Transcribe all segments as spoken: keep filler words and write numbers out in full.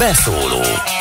Beszóló.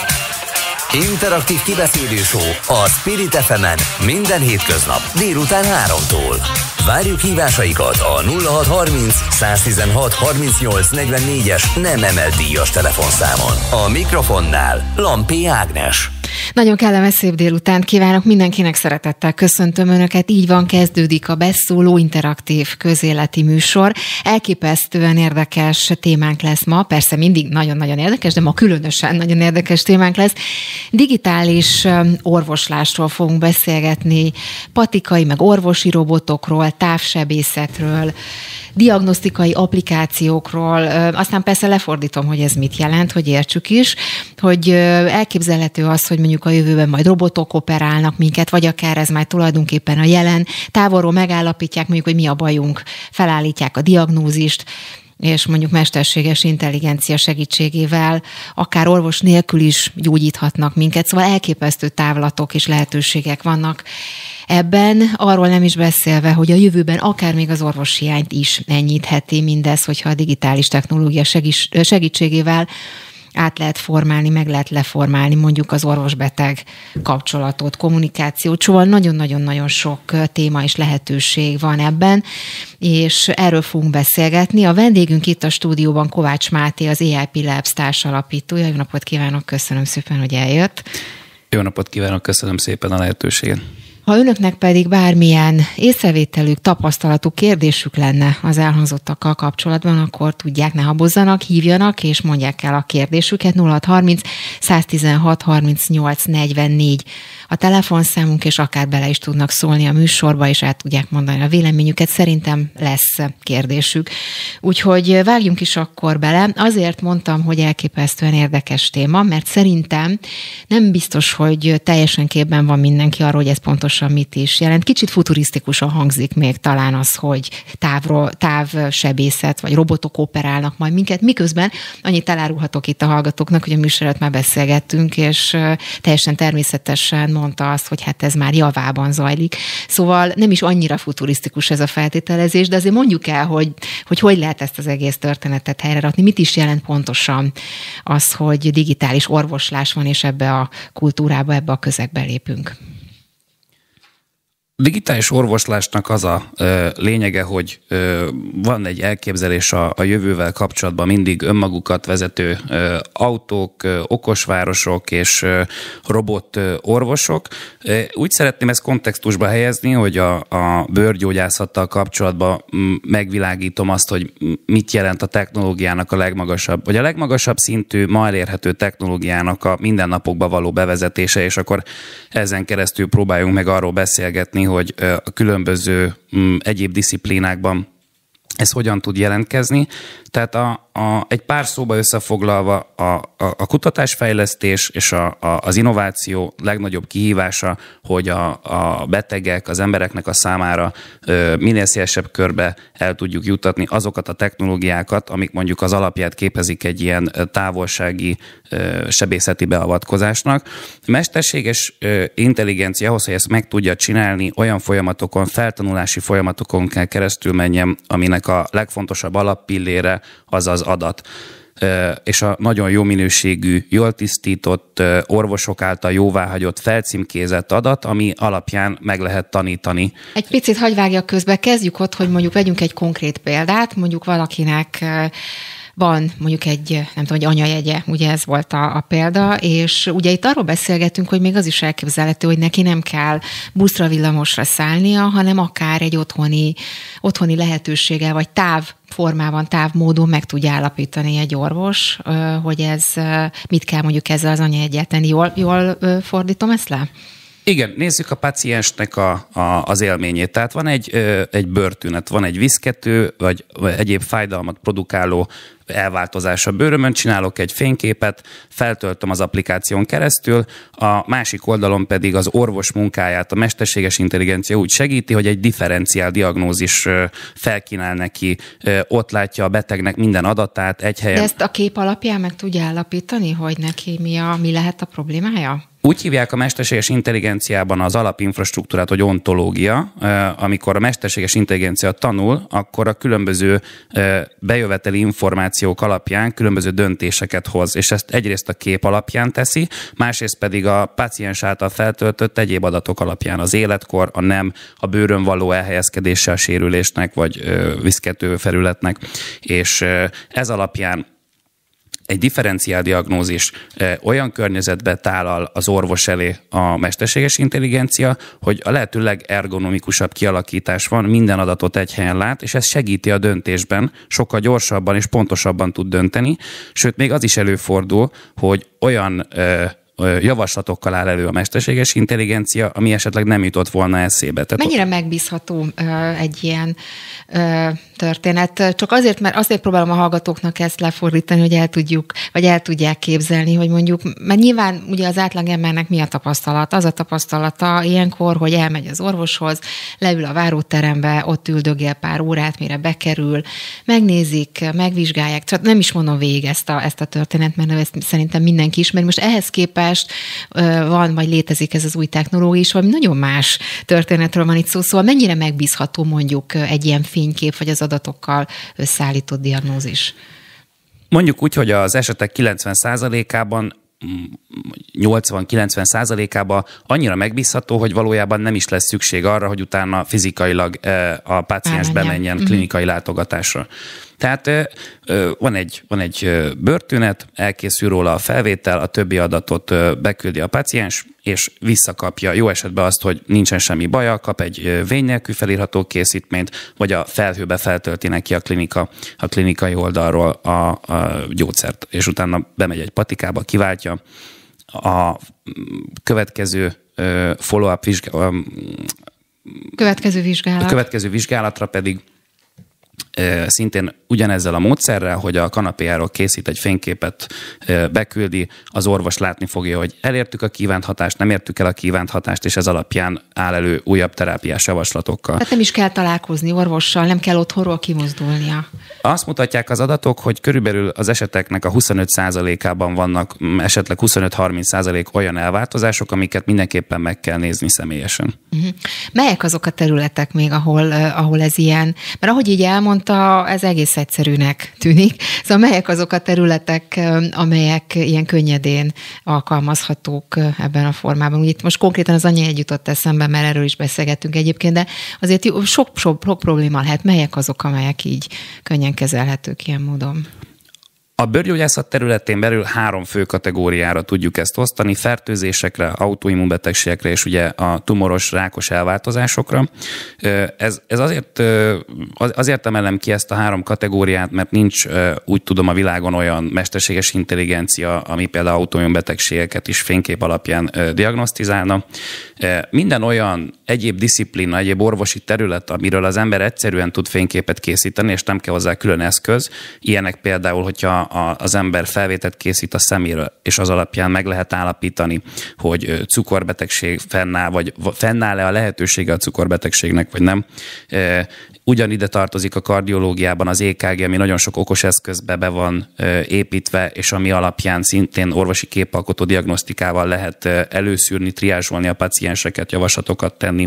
Interaktív kibeszélő show a Spirit ef emen minden hétköznap délután háromtól. Várjuk hívásaikat a nulla hat harminc száztizenhat harmincnyolc negyvennégyes nem emelt díjas telefonszámon. A mikrofonnál Lampi Ágnes. Nagyon kellemes szép délutánt kívánok mindenkinek, szeretettel köszöntöm Önöket. Így van, kezdődik a Beszóló interaktív közéleti műsor. Elképesztően érdekes témánk lesz ma, persze mindig nagyon-nagyon érdekes, de ma különösen nagyon érdekes témánk lesz. Digitális orvoslásról fogunk beszélgetni, patikai meg orvosi robotokról, távsebészetről, diagnosztikai applikációkról, aztán persze lefordítom, hogy ez mit jelent, hogy értsük is, hogy elképzelhető az, hogy mondjuk a jövőben majd robotok operálnak minket, vagy akár ez már tulajdonképpen a jelen, távolról megállapítják mondjuk, hogy mi a bajunk, felállítják a diagnózist, és mondjuk mesterséges intelligencia segítségével akár orvos nélkül is gyógyíthatnak minket, szóval elképesztő távlatok és lehetőségek vannak ebben, arról nem is beszélve, hogy a jövőben akár még az orvoshiányt is enyhítheti mindez, hogyha a digitális technológia segítségével át lehet formálni, meg lehet leformálni mondjuk az orvos-beteg kapcsolatot, kommunikációt, szóval nagyon-nagyon-nagyon sok téma és lehetőség van ebben, és erről fogunk beszélgetni. A vendégünk itt a stúdióban Kovács Máté, az á i pé Labs társalapítója. Jó napot kívánok, köszönöm szépen, hogy eljött. Jó napot kívánok, köszönöm szépen a lehetőséget. Ha önöknek pedig bármilyen észrevételük, tapasztalatuk, kérdésük lenne az elhangzottakkal kapcsolatban, akkor tudják, ne habozzanak, hívjanak, és mondják el a kérdésüket. nulla hat harminc száztizenhat harmincnyolc negyvennégy a telefonszámunk, és akár bele is tudnak szólni a műsorba, és el tudják mondani a véleményüket. Szerintem lesz kérdésük. Úgyhogy vágjunk is akkor bele. Azért mondtam, hogy elképesztően érdekes téma, mert szerintem nem biztos, hogy teljesen képben van mindenki arról, hogy ez pontosan mit is jelent. Kicsit futurisztikusan hangzik még talán az, hogy távról, távsebészet, vagy robotok operálnak majd minket, miközben annyit elárulhatok itt a hallgatóknak, hogy a műsor előtt már beszélgettünk, és teljesen természetesen mondta azt, hogy hát ez már javában zajlik. Szóval nem is annyira futurisztikus ez a feltételezés, de azért mondjuk el, hogy hogy, hogy lehet ezt az egész történetet helyrerakni, mit is jelent pontosan az, hogy digitális orvoslás van, és ebbe a kultúrába, ebbe a közegbe lépünk. Digitális orvoslásnak az a ö, lényege, hogy ö, van egy elképzelés a, a jövővel kapcsolatban, mindig önmagukat vezető ö, autók, ö, okosvárosok és ö, robot ö, orvosok. Ö, úgy szeretném ezt kontextusba helyezni, hogy a, a bőrgyógyászattal kapcsolatban m, megvilágítom azt, hogy mit jelent a technológiának a legmagasabb, vagy a legmagasabb szintű, ma elérhető technológiának a mindennapokba való bevezetése, és akkor ezen keresztül próbáljunk meg arról beszélgetni, hogy a különböző m, egyéb diszciplínákban ez hogyan tud jelentkezni. Tehát a, a, egy pár szóba összefoglalva a, a, a kutatásfejlesztés és a, a, az innováció legnagyobb kihívása, hogy a, a betegek, az embereknek a számára ö, minél szélesebb körbe el tudjuk juttatni azokat a technológiákat, amik mondjuk az alapját képezik egy ilyen távolsági ö, sebészeti beavatkozásnak. Mesterséges ö, intelligencia ahhoz, hogy ezt meg tudja csinálni, olyan folyamatokon, feltanulási folyamatokon kell keresztül menjen, aminek a legfontosabb alappillére az az adat. És a nagyon jó minőségű, jól tisztított, orvosok által jóváhagyott, felcímkézett adat, ami alapján meg lehet tanítani. Egy picit hagyj vágjak közbe, kezdjük ott, hogy mondjuk vegyünk egy konkrét példát, mondjuk valakinek van mondjuk egy, nem tudom, egy anyajegye, ugye ez volt a, a példa, és ugye itt arról beszélgetünk, hogy még az is elképzelhető, hogy neki nem kell buszra, villamosra szállnia, hanem akár egy otthoni, otthoni lehetőséggel, vagy táv formában, távmódon meg tudja állapítani egy orvos, hogy ez mit kell mondjuk ezzel az anyajeggyel tenni. Jól, jól fordítom ezt le? Igen, nézzük a paciensnek a, a, az élményét. Tehát van egy, egy bőrtünet, van egy viszkető, vagy egyéb fájdalmat produkáló elváltozás a bőrömön, csinálok egy fényképet, feltöltöm az applikáción keresztül, a másik oldalon pedig az orvos munkáját a mesterséges intelligencia úgy segíti, hogy egy differenciál diagnózis felkínál neki, ott látja a betegnek minden adatát egy helyen. De ezt a kép alapján meg tudja állapítani, hogy neki mi, a, mi lehet a problémája? Úgy hívják a mesterséges intelligenciában az alapinfrastruktúrát, hogy ontológia. Amikor a mesterséges intelligencia tanul, akkor a különböző bejöveteli információk alapján különböző döntéseket hoz, és ezt egyrészt a kép alapján teszi, másrészt pedig a páciens által feltöltött egyéb adatok alapján, az életkor, a nem, a bőrön való elhelyezkedése a sérülésnek, vagy viszkető felületnek, és ez alapján egy differenciál diagnózis olyan környezetbe tálal az orvos elé a mesterséges intelligencia, hogy a lehető legergonomikusabb kialakítás van, minden adatot egy helyen lát, és ez segíti a döntésben, sokkal gyorsabban és pontosabban tud dönteni, sőt még az is előfordul, hogy olyan javaslatokkal áll elő a mesterséges intelligencia, ami esetleg nem jutott volna eszébe. Tehát mennyire megbízható egy ilyen történet? Csak azért, mert azért próbálom a hallgatóknak ezt lefordítani, hogy el tudjuk, vagy el tudják képzelni, hogy mondjuk, mert nyilván ugye az átlagembernek mi a tapasztalat? Az a tapasztalata ilyenkor, hogy elmegy az orvoshoz, leül a váróterembe, ott üldögél pár órát, mire bekerül, megnézik, megvizsgálják, csak nem is mondom végig ezt a, ezt a történet, mert ezt szerintem mindenki ismeri. Most ehhez képest van, vagy létezik ez az új technológia is, valami nagyon más történetről van itt szó, szóval mennyire megbízható mondjuk egy ilyen fénykép, vagy az adatokkal összeállított diagnózis? Mondjuk úgy, hogy az esetek kilencven százalékában nyolcvan-kilencven százalékában annyira megbízható, hogy valójában nem is lesz szükség arra, hogy utána fizikailag a páciens Elmenjen. bemenjen uh-huh. klinikai látogatásra. Tehát van egy, van egy bőrtünet, elkészül róla a felvétel, a többi adatot beküldi a páciens, és visszakapja jó esetben azt, hogy nincsen semmi baja, kap egy vény nélkül felírható készítményt, vagy a felhőbe feltölti neki a, klinika, a klinikai oldalról a, a gyógyszert, és utána bemegy egy patikába, kiváltja. A következő follow-up vizsgálat, következő vizsgálat. A következő vizsgálatra pedig szintén ugyanezzel a módszerrel, hogy a kanapéjáról készít egy fényképet, beküldi, az orvos látni fogja, hogy elértük a kívánt hatást, nem értük el a kívánt hatást, és ez alapján áll elő újabb terápiás javaslatokkal. Tehát nem is kell találkozni orvossal, nem kell otthonról kimozdulnia. Azt mutatják az adatok, hogy körülbelül az eseteknek a huszonöt százalékában vannak esetleg huszonöt-harminc százalék olyan elváltozások, amiket mindenképpen meg kell nézni személyesen. Uh-huh. Melyek azok a területek még, ahol, ahol ez ilyen? Mert ahogy így elmondta, ez egész egyszerűnek tűnik. Szóval melyek azok a területek, amelyek ilyen könnyedén alkalmazhatók ebben a formában? Úgy itt most konkrétan az anyja jutott eszembe, mert erről is beszélgettünk egyébként, de azért sok, sok, sok probléma lehet. Melyek azok, amelyek így könnyen kezelhetők ilyen módon? A bőrgyógyászat területén belül három fő kategóriára tudjuk ezt osztani, fertőzésekre, autoimmunbetegségekre és ugye a tumoros, rákos elváltozásokra. Ez, ez azért, azért emelem ki ezt a három kategóriát, mert nincs, úgy tudom, a világon olyan mesterséges intelligencia, ami például autoimmunbetegségeket is fénykép alapján diagnosztizálna. Minden olyan egyéb disziplína, egyéb orvosi terület, amiről az ember egyszerűen tud fényképet készíteni, és nem kell hozzá külön eszköz. Ilyenek például, hogyha az ember felvételt készít a szeméről, és az alapján meg lehet állapítani, hogy cukorbetegség fennáll, vagy fennáll-e a lehetősége a cukorbetegségnek, vagy nem. Ugyanide tartozik a kardiológiában az é ká gé, ami nagyon sok okos eszközbe be van építve, és ami alapján szintén orvosi képalkotó diagnosztikával lehet előszűrni, triázsolni a pacienseket, javaslatokat tenni,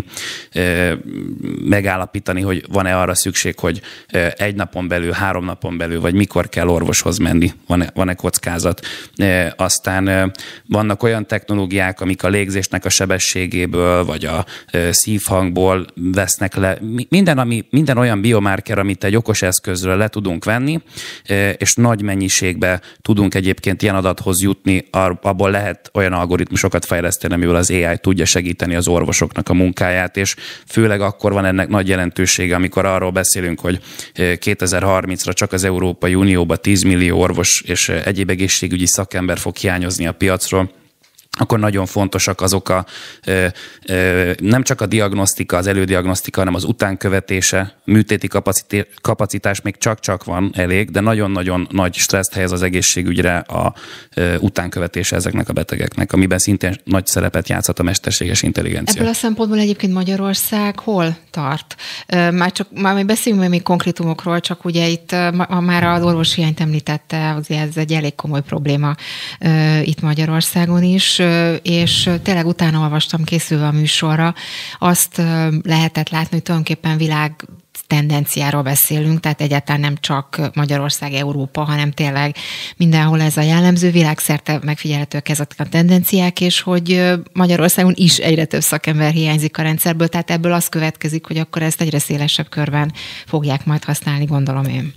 megállapítani, hogy van-e arra szükség, hogy egy napon belül, három napon belül, vagy mikor kell orvoshoz menni, van-e, van-e kockázat. Aztán vannak olyan technológiák, amik a légzésnek a sebességéből, vagy a szívhangból vesznek le. Minden, ami Minden olyan biomarker, amit egy okos eszközről le tudunk venni, és nagy mennyiségben tudunk egyébként ilyen adathoz jutni, abból lehet olyan algoritmusokat fejleszteni, amivel az á i tudja segíteni az orvosoknak a munkáját, és főleg akkor van ennek nagy jelentősége, amikor arról beszélünk, hogy kétezer-harmincra csak az Európai Unióban tíz millió orvos és egyéb egészségügyi szakember fog hiányozni a piacról. Akkor nagyon fontosak azok a, ö, ö, nem csak a diagnosztika, az elődiagnosztika, hanem az utánkövetése, műtéti kapacitás, kapacitás még csak-csak van elég, de nagyon-nagyon nagy stresszt helyez az egészségügyre a ö, utánkövetése ezeknek a betegeknek, amiben szintén nagy szerepet játszhat a mesterséges intelligencia. Ebből a szempontból egyébként Magyarország hol tart? Már csak már még beszéljünk még konkrétumokról, csak ugye itt ma, már az orvoshiányt említette, azért ez egy elég komoly probléma itt Magyarországon is. és tényleg utána olvastam készülve a műsorra, azt lehetett látni, hogy tulajdonképpen világ tendenciáról beszélünk, tehát egyáltalán nem csak Magyarország, Európa, hanem tényleg mindenhol ez a jellemző, világszerte megfigyelhetőek ezek a tendenciák, és hogy Magyarországon is egyre több szakember hiányzik a rendszerből, tehát ebből az következik, hogy akkor ezt egyre szélesebb körben fogják majd használni, gondolom én.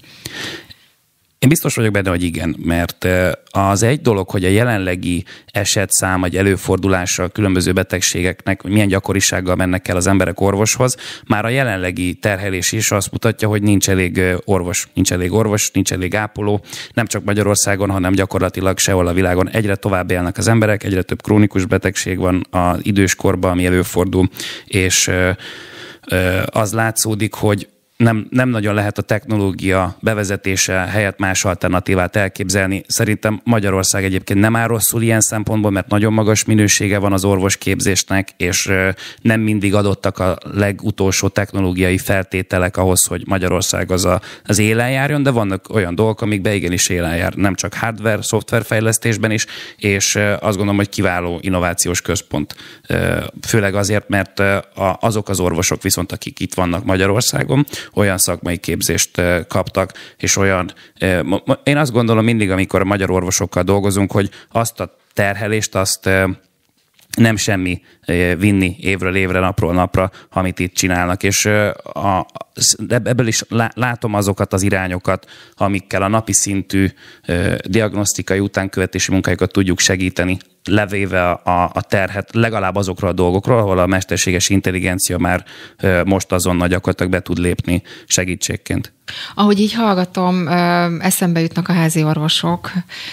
Én biztos vagyok benne, hogy igen, mert az egy dolog, hogy a jelenlegi esetszám, vagy előfordulása a különböző betegségeknek, milyen gyakorisággal mennek el az emberek orvoshoz, már a jelenlegi terhelés is azt mutatja, hogy nincs elég orvos, nincs elég orvos, nincs elég ápoló, nem csak Magyarországon, hanem gyakorlatilag sehol a világon. Egyre tovább élnek az emberek, egyre több krónikus betegség van az időskorban, ami előfordul, és az látszódik, hogy Nem, nem nagyon lehet a technológia bevezetése helyett más alternatívát elképzelni. Szerintem Magyarország egyébként nem áll rosszul ilyen szempontból, mert nagyon magas minősége van az orvosképzésnek, és nem mindig adottak a legutolsó technológiai feltételek ahhoz, hogy Magyarország az, a, az élen járjon, de vannak olyan dolgok, amikben igenis élen jár, nem csak hardware, szoftver fejlesztésben is, és azt gondolom, hogy kiváló innovációs központ. Főleg azért, mert azok az orvosok viszont, akik itt vannak Magyarországon, olyan szakmai képzést kaptak, és olyan... Én azt gondolom mindig, amikor a magyar orvosokkal dolgozunk, hogy azt a terhelést, azt nem semmi vinni évről évre, napról napra, amit itt csinálnak. És a, ebből is látom azokat az irányokat, amikkel a napi szintű diagnosztikai utánkövetési munkájukat tudjuk segíteni, levéve a, a terhet legalább azokról a dolgokról, ahol a mesterséges intelligencia már most azonnal gyakorlatilag be tud lépni segítségként. Ahogy így hallgatom, eszembe jutnak a házi orvosok,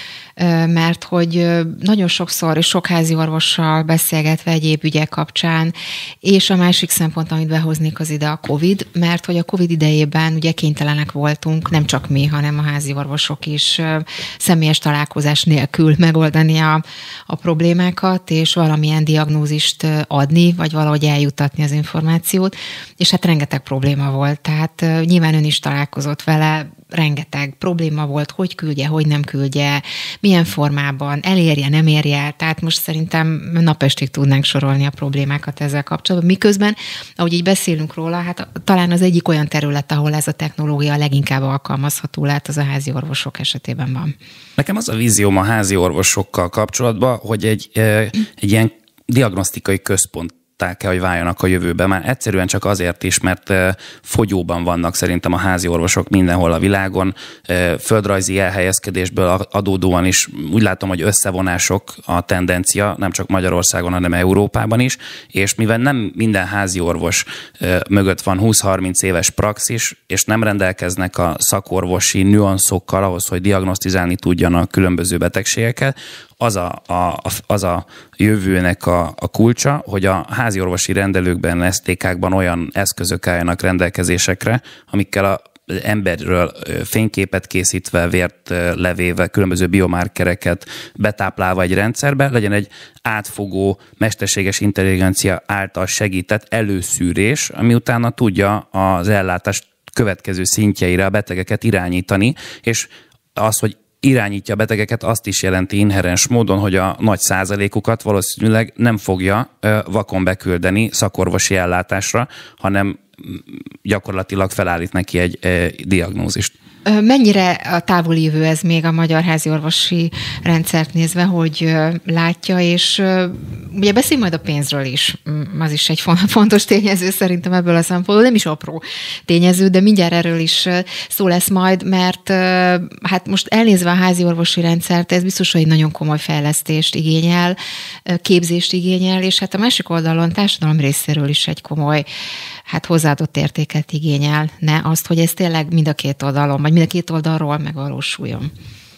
mert hogy nagyon sokszor és sok házi orvossal beszélgetve egyéb ügyek kapcsán, és a másik szempont, amit behoznék, az ide a Covid, mert hogy a Covid idejében ugye kénytelenek voltunk, nem csak mi, hanem a házi orvosok is személyes találkozás nélkül megoldani a, a problémákat, és valamilyen diagnózist adni, vagy valahogy eljutatni az információt, és hát rengeteg probléma volt, tehát nyilván ön is találkozott vele, rengeteg probléma volt, hogy küldje, hogy nem küldje, milyen formában, elérje, nem érje el. Tehát most szerintem napestig tudnánk sorolni a problémákat ezzel kapcsolatban. Miközben, ahogy így beszélünk róla, hát talán az egyik olyan terület, ahol ez a technológia leginkább alkalmazható lehet, az a házi orvosok esetében van. Nekem az a vízióm a házi orvosokkal kapcsolatban, hogy egy, egy ilyen diagnosztikai központ kell, hogy váljanak a jövőben. Már egyszerűen csak azért is, mert fogyóban vannak szerintem a házi orvosok mindenhol a világon. Földrajzi elhelyezkedésből adódóan is úgy látom, hogy összevonások a tendencia, nem csak Magyarországon, hanem Európában is, és mivel nem minden házi orvos mögött van húsz-harminc éves praxis, és nem rendelkeznek a szakorvosi nüanszokkal ahhoz, hogy diagnosztizálni tudjanak különböző betegségeket, az a, a, az a jövőnek a, a kulcsa, hogy a háziorvosi rendelőkben, es té ká-kban olyan eszközök álljanak rendelkezésekre, amikkel a emberről fényképet készítve, vért levéve, különböző biomarkereket betáplálva egy rendszerbe, legyen egy átfogó, mesterséges intelligencia által segített előszűrés, ami utána tudja az ellátás következő szintjeire a betegeket irányítani, és az, hogy irányítja a betegeket, azt is jelenti inherens módon, hogy a nagy százalékukat valószínűleg nem fogja vakon beküldeni szakorvosi ellátásra, hanem gyakorlatilag felállít neki egy diagnózist. Mennyire a távoli jövő ez még a magyar háziorvosi rendszert nézve, hogy látja, és ugye beszél majd a pénzről is, az is egy fontos tényező szerintem ebből a szempontból, nem is apró tényező, de mindjárt erről is szó lesz majd, mert hát most elnézve a háziorvosi rendszert, ez biztos, hogy nagyon komoly fejlesztést igényel, képzést igényel, és hát a másik oldalon társadalom részéről is egy komoly hát hozzáadott értéket igényel, ne azt, hogy ez tényleg mind a két oldalon, vagy mind a két oldalról megvalósuljon.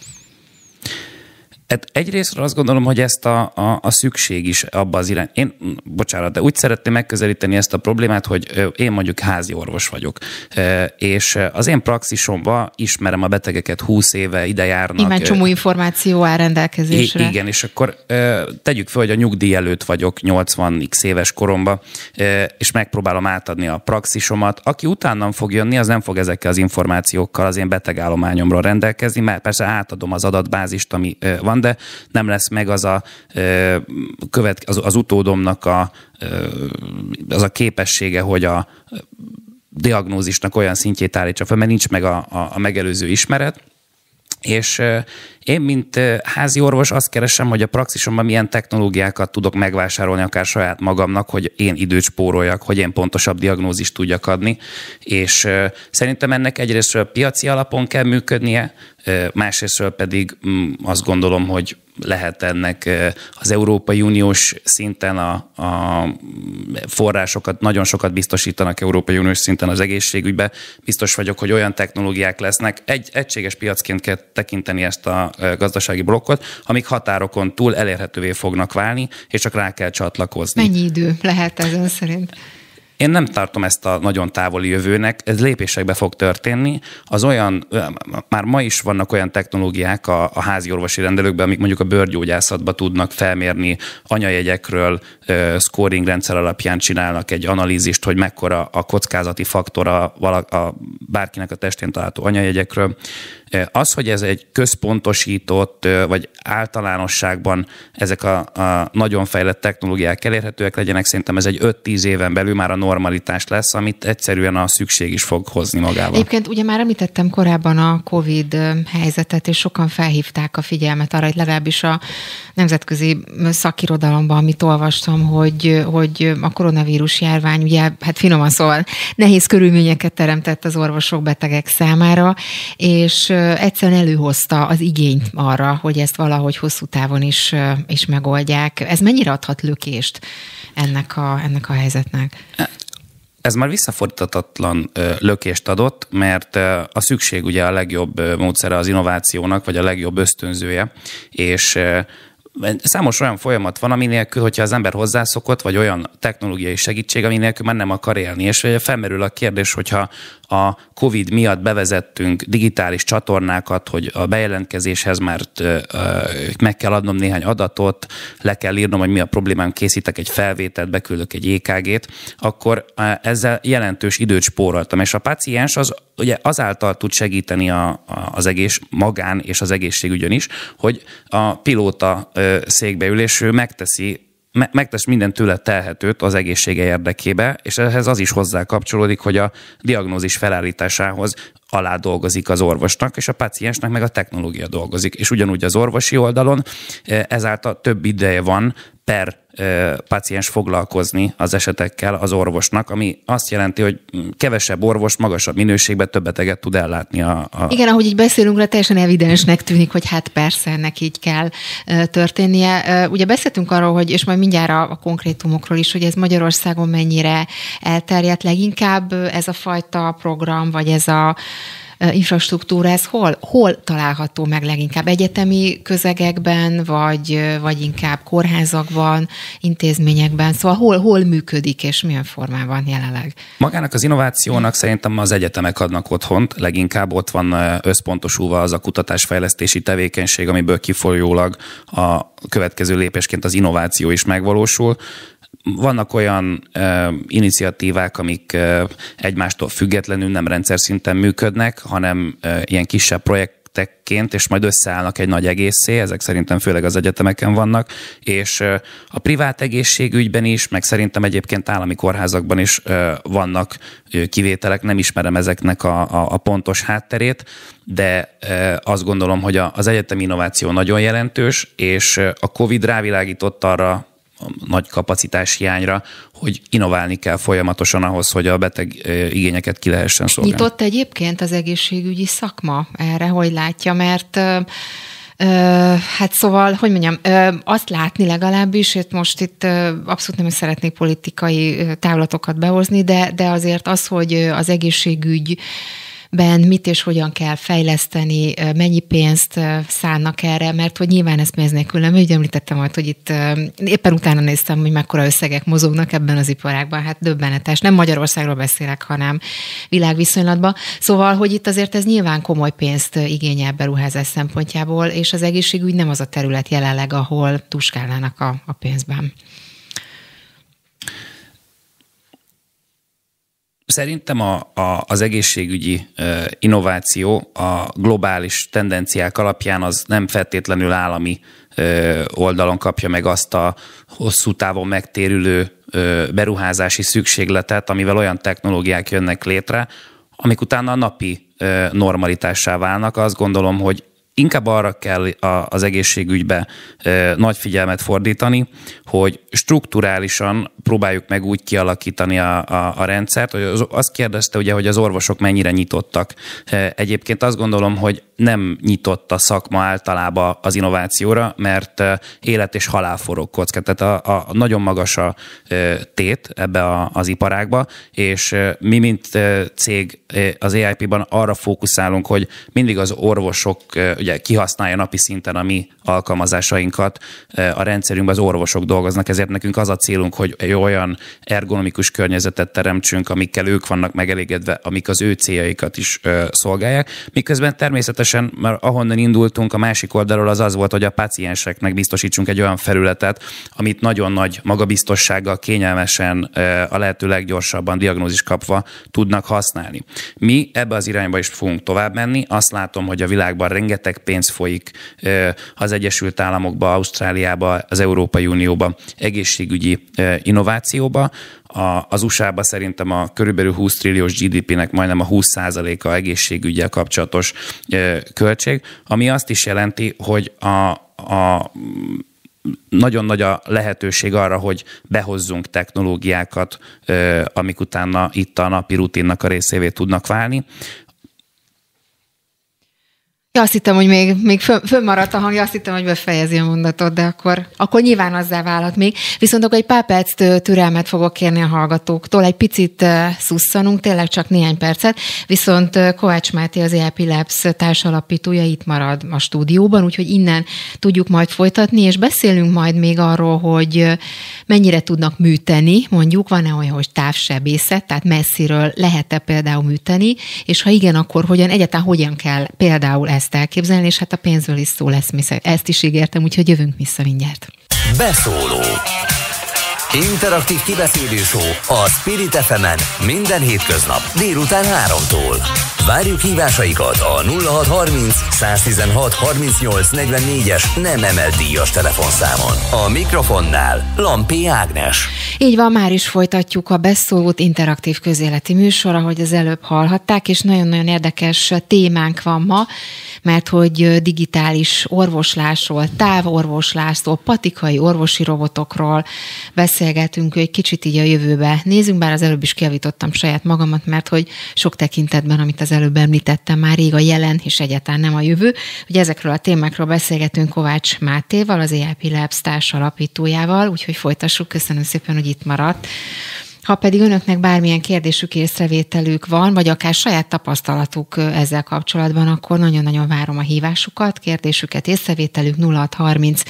Hát egyrésztről azt gondolom, hogy ezt a, a, a szükség is abba az irány. Én, bocsánat, de úgy szeretném megközelíteni ezt a problémát, hogy én mondjuk házi orvos vagyok, és az én praxisomban ismerem a betegeket húsz éve, ide járnak. Imány csomó információ áll rendelkezésre. Igen, és akkor tegyük fel, hogy a nyugdíj előtt vagyok nyolcvan x éves koromban, és megpróbálom átadni a praxisomat. Aki utánam fog jönni, az nem fog ezekkel az információkkal az én betegállományomról rendelkezni, mert persze átadom az adatbázist, ami van, van, de nem lesz meg az a követ, az, az utódomnak a, az a képessége, hogy a diagnózisnak olyan szintjét állítsa fel, mert nincs meg a, a, a megelőző ismeret. És én, mint házi orvos azt keresem, hogy a praxisomban milyen technológiákat tudok megvásárolni akár saját magamnak, hogy én időt spóroljak, hogy én pontosabb diagnózist tudjak adni, és szerintem ennek egyrésztről piaci alapon kell működnie, másrésztről pedig azt gondolom, hogy lehet ennek az Európai Uniós szinten a, a forrásokat, nagyon sokat biztosítanak Európai Uniós szinten az egészségügybe. Biztos vagyok, hogy olyan technológiák lesznek, egy egységes piacként kell tekinteni ezt a gazdasági blokkot, amik határokon túl elérhetővé fognak válni, és csak rá kell csatlakozni. Mennyi idő lehet ez ön szerint? Én nem tartom ezt a nagyon távoli jövőnek, ez lépésekbe fog történni. Az olyan, már ma is vannak olyan technológiák a, a házi orvosi rendelőkben, amik mondjuk a bőrgyógyászatban tudnak felmérni anyajegyekről, scoring rendszer alapján csinálnak egy analízist, hogy mekkora a kockázati faktora a bárkinek a testén található anyajegyekről. Az, hogy ez egy központosított, vagy általánosságban ezek a, a nagyon fejlett technológiák elérhetőek legyenek, szerintem ez egy öt-tíz éven belül már a normalitás lesz, amit egyszerűen a szükség is fog hozni magával. Egyébként ugye már említettem korábban a Covid helyzetet, és sokan felhívták a figyelmet arra, hogy legalábbis a nemzetközi szakirodalomban, amit olvastam, hogy, hogy a koronavírus járvány, ugye, hát finoman szóval nehéz körülményeket teremtett az orvosok, betegek számára, és egyszerűen előhozta az igényt arra, hogy ezt valahogy hosszú távon is, is megoldják. Ez mennyire adhat lökést ennek a, ennek a helyzetnek? Ez már visszafordíthatatlan lökést adott, mert a szükség ugye a legjobb módszere az innovációnak, vagy a legjobb ösztönzője, és számos olyan folyamat van, ami nélkül, hogyha az ember hozzászokott, vagy olyan technológiai segítség, ami nélkül már nem akar élni. És felmerül a kérdés, hogyha a Covid miatt bevezettünk digitális csatornákat, hogy a bejelentkezéshez már meg kell adnom néhány adatot, le kell írnom, hogy mi a problémám, készítek egy felvételt, beküldök egy é ká gét, akkor ezzel jelentős időt spóroltam. És a páciens az ugye azáltal tud segíteni a, a, az egész magán és az egészségügyön is, hogy a pilóta székbeülés ő megteszi megtesz minden tőle telhetőt az egészsége érdekébe, és ehhez az is hozzá kapcsolódik, hogy a diagnózis felállításához alá dolgozik az orvosnak, és a páciensnek meg a technológia dolgozik. És ugyanúgy az orvosi oldalon ezáltal több ideje van per páciens foglalkozni az esetekkel az orvosnak, ami azt jelenti, hogy kevesebb orvos, magasabb minőségben több beteget tud ellátni. A, a... Igen, ahogy így beszélünk, teljesen evidensnek tűnik, hogy hát persze ennek így kell történnie. Ugye beszéltünk arról, hogy, és majd mindjárt a, a konkrétumokról is, hogy ez Magyarországon mennyire elterjedt, leginkább ez a fajta program, vagy ez a infrastruktúra, ez hol, hol található meg leginkább? Egyetemi közegekben, vagy, vagy inkább kórházakban, intézményekben? Szóval hol, hol működik, és milyen formában jelenleg? Magának az innovációnak szerintem az egyetemek adnak otthont, leginkább ott van összpontosulva az a kutatásfejlesztési tevékenység, amiből kifolyólag a következő lépésként az innováció is megvalósul. Vannak olyan uh, iniciatívák, amik uh, egymástól függetlenül nem rendszer szinten működnek, hanem uh, ilyen kisebb projektekként, és majd összeállnak egy nagy egészé, ezek szerintem főleg az egyetemeken vannak, és uh, a privát egészségügyben is, meg szerintem egyébként állami kórházakban is uh, vannak uh, kivételek, nem ismerem ezeknek a, a, a pontos hátterét, de uh, azt gondolom, hogy a, az egyetemi innováció nagyon jelentős, és uh, a Covid rávilágított arra, a nagy kapacitás hiányra, hogy innoválni kell folyamatosan ahhoz, hogy a beteg igényeket ki lehessen szolgálni. Nyitott egyébként az egészségügyi szakma erre, hogy látja, mert Ö, hát szóval, hogy mondjam, ö, azt látni legalábbis, itt most itt ö, abszolút nem szeretnék politikai távlatokat behozni, de, de azért az, hogy az egészségügy ben mit és hogyan kell fejleszteni, mennyi pénzt szánnak erre, mert hogy nyilván ezt pénz nélkül nem, úgy említettem majd, hogy itt éppen utána néztem, hogy mekkora összegek mozognak ebben az iparágban, hát döbbenetes. Nem Magyarországról beszélek, hanem világviszonylatban. Szóval, hogy itt azért ez nyilván komoly pénzt igényel beruházás szempontjából, és az egészségügy nem az a terület jelenleg, ahol tuskálnának a, a pénzben. Szerintem a, a, az egészségügyi uh, innováció a globális tendenciák alapján az nem feltétlenül állami uh, oldalon kapja meg azt a hosszú távon megtérülő uh, beruházási szükségletet, amivel olyan technológiák jönnek létre, amik utána a napi uh, normalitássá válnak. Azt gondolom, hogy inkább arra kell az egészségügybe nagy figyelmet fordítani, hogy strukturálisan próbáljuk meg úgy kialakítani a, a, a rendszert, hogy az, azt kérdezte ugye, hogy az orvosok mennyire nyitottak. Egyébként azt gondolom, hogy nem nyitott a szakma általában az innovációra, mert élet és halál forog kocka. Tehát a, a nagyon magas a tét ebbe a, az iparágba, és mi, mint cég az á i pé-ban arra fókuszálunk, hogy mindig az orvosok ugye kihasználja napi szinten a mi alkalmazásainkat. A rendszerünkben az orvosok dolgoznak, ezért nekünk az a célunk, hogy egy olyan ergonomikus környezetet teremtsünk, amikkel ők vannak megelégedve, amik az ő céljaikat is szolgálják. Miközben természetesen, mert ahonnan indultunk, a másik oldalról az az volt, hogy a pácienseknek biztosítsunk egy olyan felületet, amit nagyon nagy magabiztossággal, kényelmesen, a lehető leggyorsabban diagnózis kapva tudnak használni. Mi ebbe az irányba is fogunk tovább menni. Azt látom, hogy a világban rengeteg pénz folyik az Egyesült Államokba, Ausztráliába, az Európai Unióba egészségügyi innovációba. Az u es á-ban szerintem a körülbelül húsz trilliós gé dé pé-nek majdnem a húsz százaléka egészségüggyel kapcsolatos költség, ami azt is jelenti, hogy a, a nagyon nagy a lehetőség arra, hogy behozzunk technológiákat, amik utána itt a napi rutinnak a részévé tudnak válni. Ja, azt hittem, hogy még, még fönn, fönnmaradt a hangja, azt hittem, hogy befejezi a mondatot, de akkor, akkor nyilván azzá válhat még. Viszont akkor egy pár perc türelmet fogok kérni a hallgatóktól, egy picit szusszanunk, tényleg csak néhány percet, viszont Kovács Máté, az á i pé Labs társalapítója itt marad a stúdióban, úgyhogy innen tudjuk majd folytatni, és beszélünk majd még arról, hogy mennyire tudnak műteni, mondjuk van-e olyan, hogy távsebészet, tehát messziről lehet-e például műteni, és ha igen, akkor hogyan, egyáltalán hogyan kell például ezt elképzelni, és hát a pénzről is szó lesz, ezt is ígértem, úgyhogy jövünk vissza mindjárt. Beszóló. Interaktív kibeszélő show a Spirit ef emen minden hétköznap délután háromtól. Várjuk hívásaikat a nulla hat harminc száztizenhat harmincnyolc negyvennégyes nem emelt díjas telefonszámon. A mikrofonnál Lampi Ágnes. Így van, már is folytatjuk a Beszólót, interaktív közéleti műsor, ahogy az előbb hallhatták, és nagyon-nagyon érdekes témánk van ma, mert hogy digitális orvoslásról, távorvoslásról, patikai orvosi robotokról beszélgetünk, hogy kicsit így a jövőbe nézzünk, bár az előbb is kijavítottam saját magamat, mert hogy sok tekintetben, amit az előbb említettem, már rég a jelen, és egyáltalán nem a jövő. Ugye ezekről a témákról beszélgetünk Kovács Mátéval, az á i pé Labs társalapítójával, úgyhogy folytassuk. Köszönöm szépen, hogy itt maradt. Ha pedig önöknek bármilyen kérdésük, észrevételük van, vagy akár saját tapasztalatuk ezzel kapcsolatban, akkor nagyon-nagyon várom a hívásukat, kérdésüket, észrevételük nulla hat harminc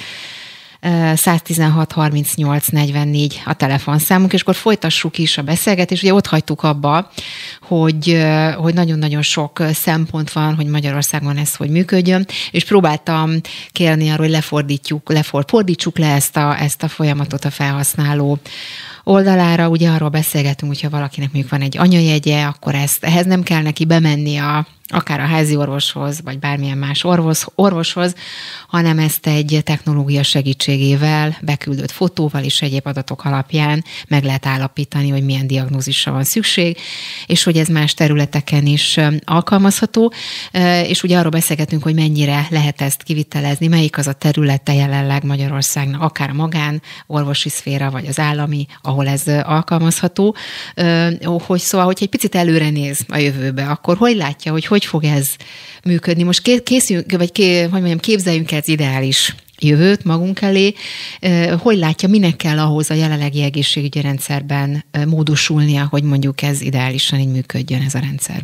száztizenhat harmincnyolc negyvennégy a telefonszámunk, és akkor folytassuk is a beszélgetést. Ugye ott hagytuk abba, hogy, hogy nagyon-nagyon sok szempont van, hogy Magyarországon ez hogy működjön, és próbáltam kérni arra, hogy lefordítjuk, lefordítsuk le ezt a, ezt a folyamatot a felhasználó oldalára. Ugye arról beszélgetünk, hogyha valakinek mondjuk van egy anyajegye, akkor ezt, ehhez nem kell neki bemenni a akár a házi orvoshoz, vagy bármilyen más orvos, orvoshoz, hanem ezt egy technológia segítségével, beküldött fotóval és egyéb adatok alapján meg lehet állapítani, hogy milyen diagnózisra van szükség, és hogy ez más területeken is alkalmazható, és ugye arról beszélgetünk, hogy mennyire lehet ezt kivitelezni, melyik az a területe jelenleg Magyarországnak, akár a magán orvosi szféra, vagy az állami, ahol ez alkalmazható, hogy szóval, hogy egy picit előre néz a jövőbe, akkor hogy látja, hogy hogy hogy fog ez működni? Most készüljünk, vagy ké, hogy mondjam, képzeljünk el az ideális jövőt magunk elé. Hogy látja, minek kell ahhoz a jelenlegi egészségügyi rendszerben módosulnia, hogy mondjuk ez ideálisan így működjön ez a rendszer?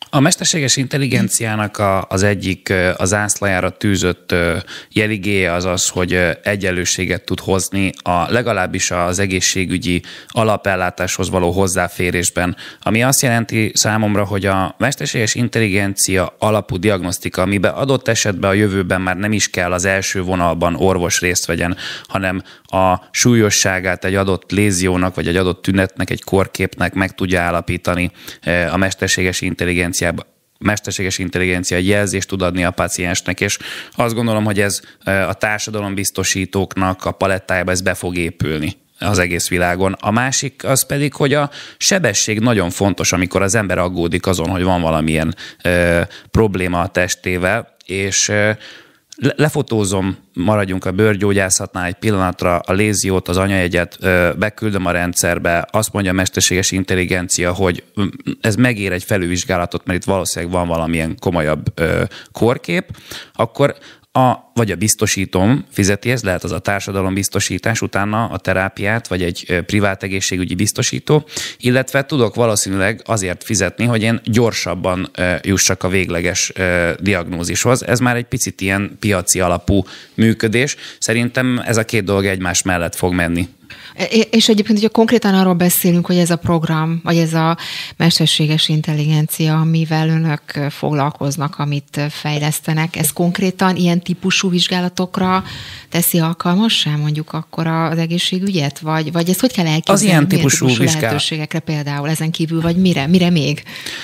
A mesterséges intelligenciának a, az egyik az ászlajára tűzött jeligéje az az, hogy egyenlőséget tud hozni a legalábbis az egészségügyi alapellátáshoz való hozzáférésben, ami azt jelenti számomra, hogy a mesterséges intelligencia alapú diagnosztika, amiben adott esetben a jövőben már nem is kell az első vonalban orvos részt vegyen, hanem a súlyosságát egy adott léziónak, vagy egy adott tünetnek, egy korképnek meg tudja állapítani a mesterséges intelligenciában. mesterséges intelligencia egy jelzést tud adni a páciensnek, és azt gondolom, hogy ez a társadalombiztosítóknak a palettájába ez be fog épülni az egész világon. A másik az pedig, hogy a sebesség nagyon fontos, amikor az ember aggódik azon, hogy van valamilyen ö, probléma a testével, és ö, lefotózom, maradjunk a bőrgyógyászatnál egy pillanatra, a léziót, az anyajegyet, beküldöm a rendszerbe, azt mondja a mesterséges intelligencia, hogy ez megér egy felülvizsgálatot, mert itt valószínűleg van valamilyen komolyabb korkép, akkor a, vagy a biztosítom fizeti, ez lehet az a társadalombiztosítás, utána a terápiát, vagy egy privát egészségügyi biztosító, illetve tudok valószínűleg azért fizetni, hogy én gyorsabban jussak a végleges diagnózishoz. Ez már egy picit ilyen piaci alapú működés. Szerintem ez a két dolog egymás mellett fog menni. És egyébként, hogyha konkrétan arról beszélünk, hogy ez a program, vagy ez a mesterséges intelligencia, amivel önök foglalkoznak, amit fejlesztenek, ez konkrétan ilyen típusú vizsgálatokra teszi alkalmassá, mondjuk akkor az egészségügyet? Vagy, vagy ezt hogy kell elképzelni? Az ilyen típusú, típusú vizsgálat... lehetőségekre például ezen kívül, vagy mire? Mire még?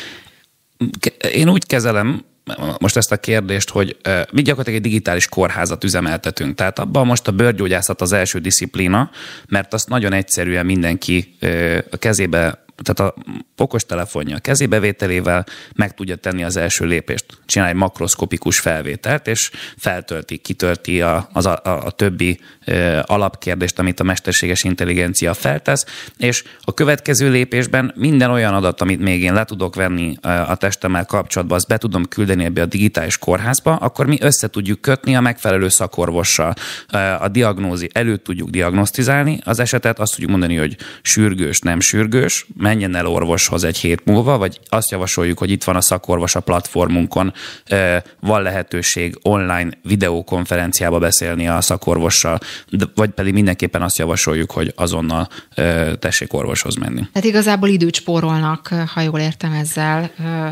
Én úgy kezelem most ezt a kérdést, hogy mi gyakorlatilag egy digitális kórházat üzemeltetünk. Tehát abban most a bőrgyógyászat az első diszciplína, mert azt nagyon egyszerűen mindenki a kezébe, tehát a okostelefonja kezébevételével meg tudja tenni az első lépést. Csinál egy makroszkopikus felvételt, és feltölti, kitölti a, az a, a, a többi e, alapkérdést, amit a mesterséges intelligencia feltesz, és a következő lépésben minden olyan adat, amit még én le tudok venni a testemmel kapcsolatban, azt be tudom küldeni ebbe a digitális kórházba, akkor mi össze tudjuk kötni a megfelelő szakorvossal. A diagnózi előtt tudjuk diagnosztizálni az esetet, azt tudjuk mondani, hogy sürgős, nem sürgős, menjen el orvoshoz egy hét múlva, vagy azt javasoljuk, hogy itt van a szakorvos a platformunkon, van lehetőség online videókonferenciába beszélni a szakorvossal, vagy pedig mindenképpen azt javasoljuk, hogy azonnal tessék orvoshoz menni. Tehát igazából időt spórolnak, ha jól értem ezzel,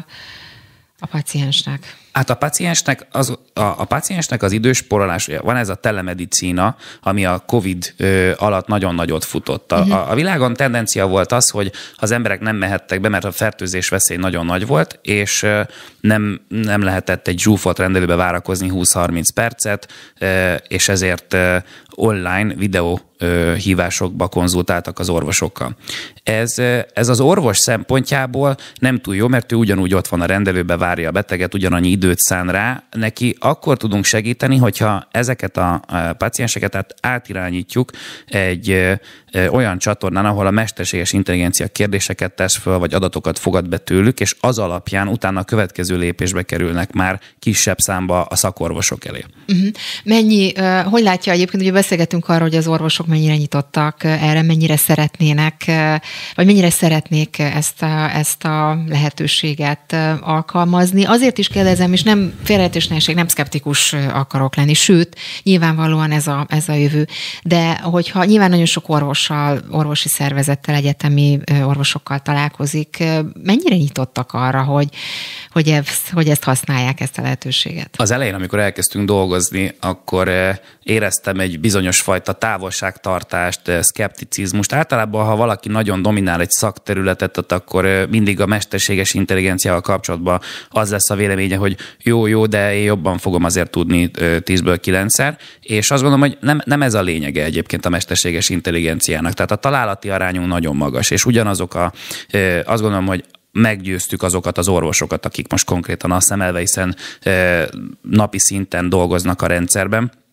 a paciensnek. Hát a paciensnek az, a, a paciensnek az időspórolás, van ez a telemedicína, ami a Covid ö, alatt nagyon nagyot futott. A, uh-huh. a, a világon tendencia volt az, hogy az emberek nem mehettek be, mert a fertőzés veszély nagyon nagy volt, és ö, nem, nem lehetett egy zsúfolt rendelőbe várakozni húsz-harminc percet, ö, és ezért ö, online videó ö, hívásokba konzultáltak az orvosokkal. Ez, ez az orvos szempontjából nem túl jó, mert ő ugyanúgy ott van a rendelőbe, várja a beteget, ugyanannyi időt szán rá. Neki akkor tudunk segíteni, hogyha ezeket a pacienseket át, átirányítjuk egy ö, ö, olyan csatornán, ahol a mesterséges intelligencia kérdéseket tesz föl, vagy adatokat fogad be tőlük, és az alapján utána a következő lépésbe kerülnek már kisebb számba a szakorvosok elé. Uh-huh. Mennyi, uh, hogy látja egyébként, hogy beszélgetünk arról, hogy az orvosok mennyire nyitottak erre, mennyire szeretnének, vagy mennyire szeretnék ezt a, ezt a lehetőséget alkalmazni. Azért is kérdezem, és nem félreértésnesség, nem szkeptikus akarok lenni, sőt, nyilvánvalóan ez a, ez a jövő. De hogyha nyilván nagyon sok orvossal, orvosi szervezettel, egyetemi orvosokkal találkozik, mennyire nyitottak arra, hogy, hogy, ezt, hogy ezt használják, ezt a lehetőséget? Az elején, amikor elkezdtünk dolgozni, akkor éreztem egy bizonyos fajta távolságtartást, szkepticizmust. Általában, ha valaki nagyon dominál egy szakterületet, akkor mindig a mesterséges intelligenciával kapcsolatban az lesz a véleménye, hogy jó, jó, de én jobban fogom azért tudni tízből kilencszer, és azt gondolom, hogy nem, nem ez a lényege egyébként a mesterséges intelligenciának. Tehát a találati arányunk nagyon magas, és ugyanazok a, azt gondolom, hogy meggyőztük azokat az orvosokat, akik most konkrétan a szemelvejszen napi szinten dolgoznak a rendszerben,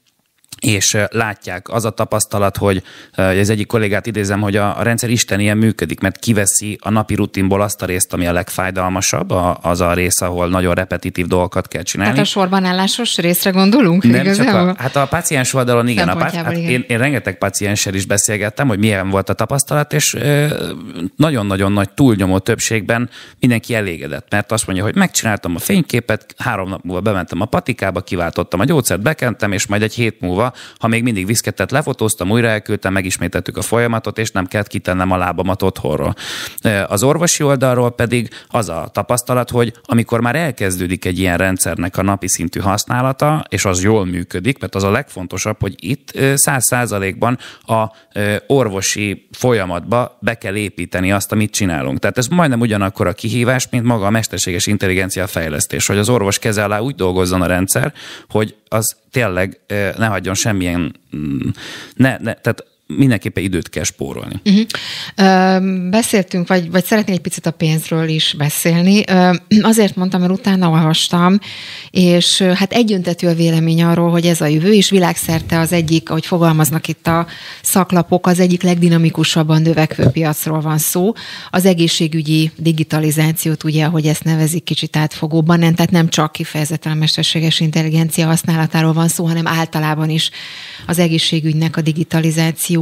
és látják, az a tapasztalat, hogy az egyik kollégát idézem, hogy a, a rendszer Isten ilyen működik, mert kiveszi a napi rutinból azt a részt, ami a legfájdalmasabb, a, az a rész, ahol nagyon repetitív dolgokat kell csinálni. Tehát a sorban állásos részre gondolunk? Nem igazából? Csak a, hát a páciens oldalon igen, a pá, hát igen. Én, én rengeteg pácienssel is beszélgettem, hogy milyen volt a tapasztalat, és ö, nagyon-nagyon nagy túlnyomó többségben mindenki elégedett, mert azt mondja, hogy megcsináltam a fényképet, három nap múlva bementem a patikába, kiváltottam a gyógyszert, bekentem, és majd egy hét múlva, ha még mindig viszkettet lefotóztam, újra elküldtem, megismételtük a folyamatot, és nem kellett kitennem a lábamat otthonról. Az orvosi oldalról pedig az a tapasztalat, hogy amikor már elkezdődik egy ilyen rendszernek a napi szintű használata, és az jól működik, mert az a legfontosabb, hogy itt száz százalékban a orvosi folyamatba be kell építeni azt, amit csinálunk. Tehát ez majdnem ugyanakkor a kihívás, mint maga a mesterséges intelligencia fejlesztés, hogy az orvos keze alá úgy dolgozzon a rendszer, hogy az tényleg ne hagyjon semmilyen, ne, ne, tehát mindenképpen időt kell spórolni. Uh-huh. Ö, beszéltünk, vagy, vagy szeretnék egy picit a pénzről is beszélni. Ö, azért mondtam, mert utána olvastam, és hát egyöntetű a vélemény arról, hogy ez a jövő, és világszerte az egyik, ahogy fogalmaznak itt a szaklapok, az egyik legdinamikusabban növekvő piacról van szó. Az egészségügyi digitalizációt, ugye, ahogy ezt nevezik kicsit átfogóban, nem, tehát nem csak kifejezetten a mesterséges intelligencia használatáról van szó, hanem általában is az egészségügynek a digitalizáció.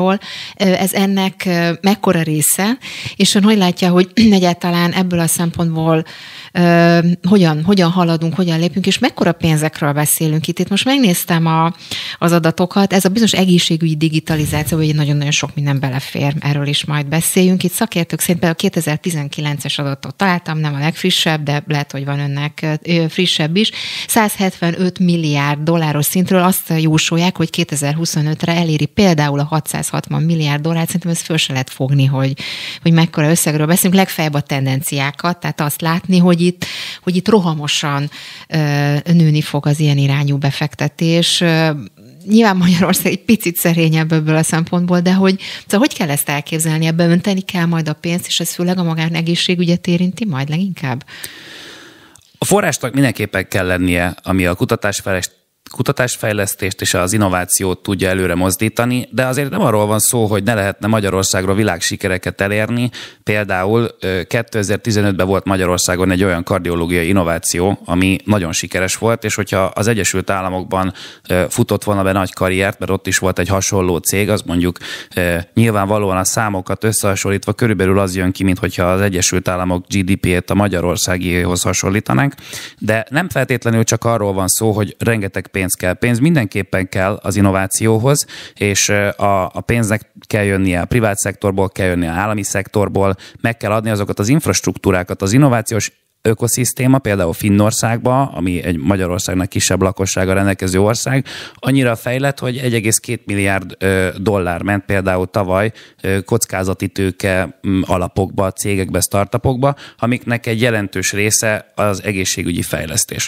Ez ennek mekkora része, és ön hogy látja, hogy egyáltalán ebből a szempontból uh, hogyan, hogyan haladunk, hogyan lépünk, és mekkora pénzekről beszélünk itt. Itt most megnéztem a, az adatokat, ez a bizonyos egészségügyi digitalizáció, hogy nagyon-nagyon sok minden belefér, erről is majd beszéljünk. Itt szakértők szerint például a kétezer-tizenkilences adatot találtam, nem a legfrissebb, de lehet, hogy van önnek frissebb is. száz hetvenöt milliárd dolláros szintről azt jósolják, hogy kétezer-huszonötre eléri például a hatszázhatvan milliárd dollárt, szerintem ez föl se lehet fogni, hogy, hogy mekkora összegről beszélünk, legfeljebb a tendenciákat, tehát azt látni, hogy itt, hogy itt rohamosan ö, nőni fog az ilyen irányú befektetés. Ö, nyilván Magyarország egy picit szerényebb ebből a szempontból, de hogy, szóval hogy kell ezt elképzelni? Ebben önteni kell majd a pénzt, és ez főleg a magánegészségügyet érinti majd leginkább? A forrásnak mindenképpen kell lennie, ami a kutatásfejlesztés kutatásfejlesztést és az innovációt tudja előre mozdítani, de azért nem arról van szó, hogy ne lehetne Magyarországról világsikereket elérni. Például kétezer-tizenötben volt Magyarországon egy olyan kardiológiai innováció, ami nagyon sikeres volt, és hogyha az Egyesült Államokban futott volna be nagy karriert, mert ott is volt egy hasonló cég, az mondjuk nyilvánvalóan a számokat összehasonlítva körülbelül az jön ki, mint hogyha az Egyesült Államok gé dé pé-ét a magyarországihoz hasonlítanánk, de nem feltétlenül csak arról van szó, hogy rengeteg pénz kell. Pénz mindenképpen kell az innovációhoz, és a, a pénznek kell jönnie a privát szektorból, kell jönnie a állami szektorból, meg kell adni azokat az infrastruktúrákat, az innovációs ökoszisztéma, például Finnországban, ami egy Magyarországnak kisebb lakossága rendelkező ország, annyira fejlett, hogy egy egész két milliárd dollár ment például tavaly kockázati tőke alapokba, cégekbe, startupokba, amiknek egy jelentős része az egészségügyi fejlesztés.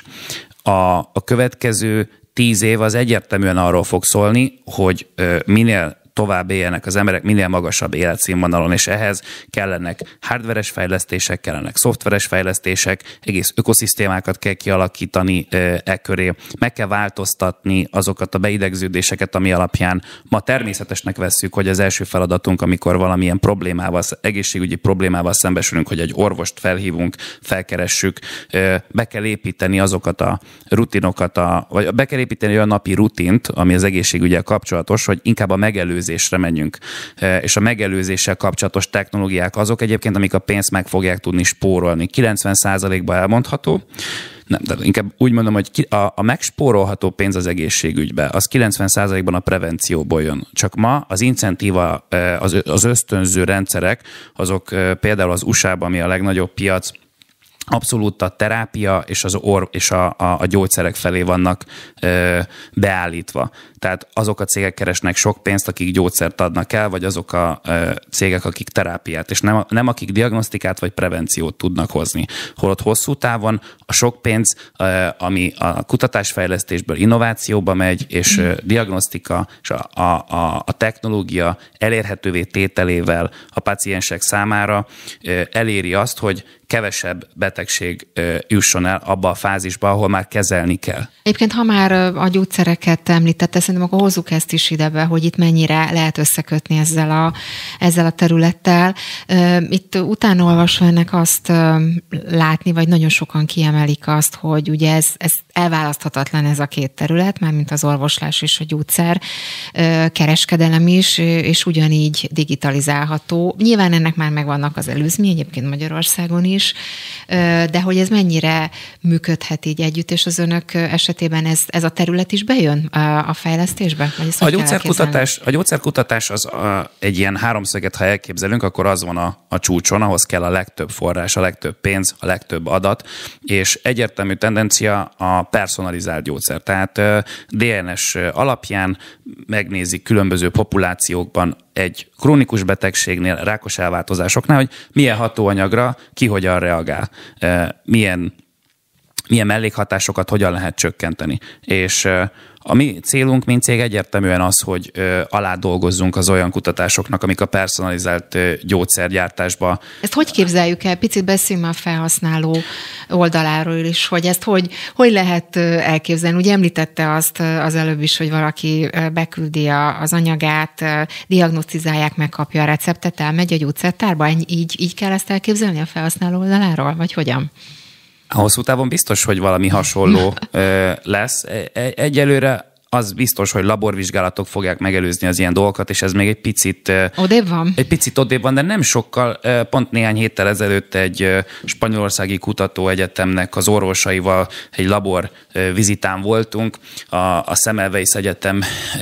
A, a következő tíz év az egyértelműen arról fog szólni, hogy minél tovább éljenek az emberek, minél magasabb életszínvonalon, és ehhez kellenek hardveres fejlesztések, kellenek szoftveres fejlesztések, egész ökoszisztémákat kell kialakítani e köré, meg kell változtatni azokat a beidegződéseket, ami alapján ma természetesnek vesszük, hogy az első feladatunk, amikor valamilyen problémával, egészségügyi problémával szembesülünk, hogy egy orvost felhívunk, felkeressük, be kell építeni azokat a rutinokat, a, vagy be kell építeni olyan napi rutint, ami az egészségügyel kapcsolatos, hogy inkább a megelőzés menjünk. És a megelőzéssel kapcsolatos technológiák azok egyébként, amik a pénzt meg fogják tudni spórolni. kilencven százalékban elmondható, nem, de inkább úgy mondom, hogy a, a megspórolható pénz az egészségügybe, az kilencven százalékban a prevencióból jön. Csak ma az incentíva, az, az ösztönző rendszerek, azok például az u es á-ban, ami a legnagyobb piac, abszolút a terápia és, az or- és a, a, a gyógyszerek felé vannak ö, beállítva. Tehát azok a cégek keresnek sok pénzt, akik gyógyszert adnak el, vagy azok a ö, cégek, akik terápiát, és nem, nem akik diagnosztikát vagy prevenciót tudnak hozni. Holott hosszú távon a sok pénz, ö, ami a kutatásfejlesztésből innovációba megy, és ö, diagnosztika és a, a, a, a technológia elérhetővé tételével a páciensek számára ö, eléri azt, hogy kevesebb betegség jusson el abba a fázisba, ahol már kezelni kell. Egyébként, ha már a gyógyszereket említette, szerintem akkor hozzuk ezt is idebe, hogy itt mennyire lehet összekötni ezzel a, ezzel a területtel. Itt utána olvasva ennek azt látni, vagy nagyon sokan kiemelik azt, hogy ugye ez, ez elválaszthatatlan ez a két terület, mármint az orvoslás és a gyógyszer kereskedelem is, és ugyanígy digitalizálható. Nyilván ennek már megvannak az előzmény, egyébként Magyarországon is, de hogy ez mennyire működhet így együtt, és az önök esetében ez, ez a terület is bejön a fejlesztésbe? A gyógyszerkutatás, a gyógyszerkutatás az a, egy ilyen háromszöget, ha elképzelünk, akkor az van a, a csúcson, ahhoz kell a legtöbb forrás, a legtöbb pénz, a legtöbb adat, és egyértelmű tendencia a personalizált gyógyszer. Tehát dé en es alapján megnézik különböző populációkban egy krónikus betegségnél, rákos elváltozásoknál, hogy milyen hatóanyagra ki hogyan reagál, milyen, milyen mellékhatásokat hogyan lehet csökkenteni. És a mi célunk, mint cég egyértelműen az, hogy alá dolgozzunk az olyan kutatásoknak, amik a personalizált gyógyszergyártásba. Ezt hogy képzeljük el? Picit beszéljünk a felhasználó oldaláról is, hogy ezt hogy, hogy lehet elképzelni? Ugye említette azt az előbb is, hogy valaki beküldi az anyagát, diagnosztizálják, megkapja a receptet, elmegy a gyógyszertárba? Így, így kell ezt elképzelni a felhasználó oldaláról? Vagy hogyan? A hosszú távon biztos, hogy valami hasonló ö, lesz. Egyelőre az biztos, hogy laborvizsgálatok fogják megelőzni az ilyen dolgokat, és ez még egy picit... Odébb van? Egy picit odébb van, de nem sokkal. Pont néhány héttel ezelőtt egy spanyolországi kutatóegyetemnek az orvosaival egy labor vizitán voltunk, a, a Semmelweis Egyetem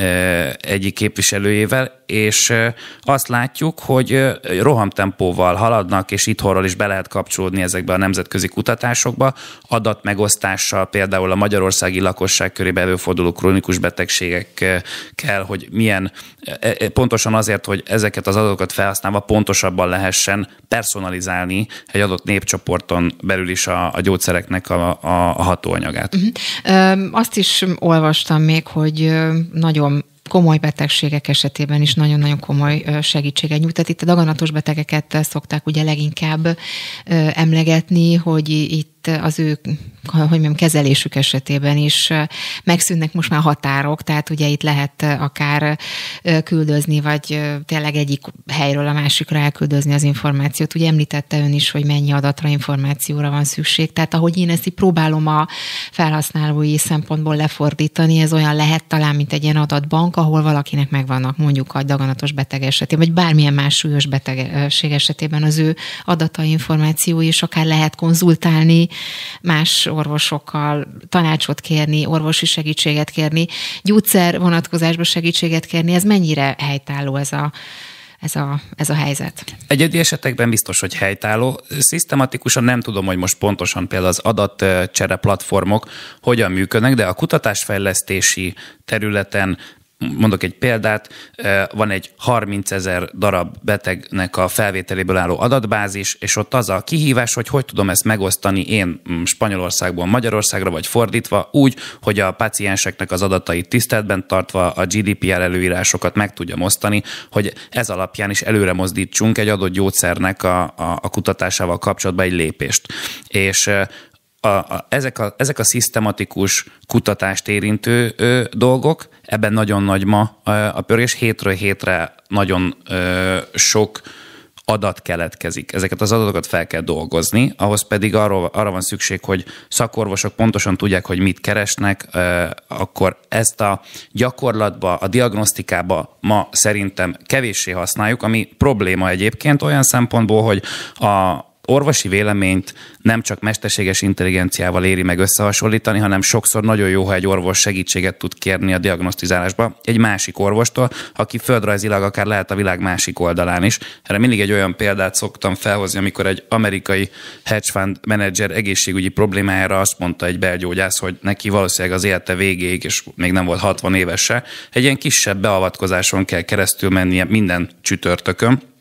egyik képviselőjével, és azt látjuk, hogy rohamtempóval haladnak, és itthonról is be lehet kapcsolódni ezekbe a nemzetközi kutatásokba, adatmegosztással, például a magyarországi lakosság körében előforduló krónikus betegségekkel, hogy milyen, pontosan azért, hogy ezeket az adatokat felhasználva pontosabban lehessen personalizálni egy adott népcsoporton belül is a, a gyógyszereknek a, a, a hatóanyagát. Uh-huh. Azt is olvastam még, hogy nagyon komoly betegségek esetében is nagyon-nagyon komoly segítséget nyújt. Tehát itt a daganatos betegeket szokták ugye leginkább emlegetni, hogy itt az ő, hogy mondjam, kezelésük esetében is megszűnnek most már határok, tehát ugye itt lehet akár küldözni, vagy tényleg egyik helyről a másikra elküldözni az információt. Ugye említette ön is, hogy mennyi adatra, információra van szükség. Tehát ahogy én ezt így próbálom a felhasználói szempontból lefordítani, ez olyan lehet talán, mint egy ilyen adatbank, ahol valakinek megvannak mondjuk a daganatos beteg esetében, vagy bármilyen más súlyos betegség esetében az ő adatai, információi, és akár lehet konzultálni más orvosokkal, tanácsot kérni, orvosi segítséget kérni, gyógyszer vonatkozásba segítséget kérni. Ez mennyire helytálló ez a, ez a, ez a helyzet? Egyedi esetekben biztos, hogy helytálló. Szisztematikusan nem tudom, hogy most pontosan például az adatcsere platformok hogyan működnek, de a kutatásfejlesztési területen mondok egy példát, van egy harmincezer darab betegnek a felvételéből álló adatbázis, és ott az a kihívás, hogy hogy tudom ezt megosztani én Spanyolországból Magyarországra, vagy fordítva, úgy, hogy a pácienseknek az adatait tiszteletben tartva a gé dé pé er előírásokat meg tudjam osztani, hogy ez alapján is előre mozdítsunk egy adott gyógyszernek a, a, a kutatásával kapcsolatban egy lépést. És A, a, ezek, a, ezek a szisztematikus kutatást érintő ö, dolgok, ebben nagyon nagy ma ö, a pörgés, hétről hétre nagyon ö, sok adat keletkezik. Ezeket az adatokat fel kell dolgozni, ahhoz pedig arról, arra van szükség, hogy szakorvosok pontosan tudják, hogy mit keresnek, ö, akkor ezt a gyakorlatba, a diagnosztikába ma szerintem kevéssé használjuk, ami probléma egyébként olyan szempontból, hogy a orvosi véleményt nem csak mesterséges intelligenciával éri meg összehasonlítani, hanem sokszor nagyon jó, ha egy orvos segítséget tud kérni a diagnosztizálásba egy másik orvostól, aki földrajzilag akár lehet a világ másik oldalán is. Erre mindig egy olyan példát szoktam felhozni, amikor egy amerikai hedge fund menedzser egészségügyi problémájára azt mondta egy belgyógyász, hogy neki valószínűleg az élete végéig, és még nem volt hatvan éves se, egy ilyen kisebb beavatkozáson kell keresztül mennie minden csütörtökön,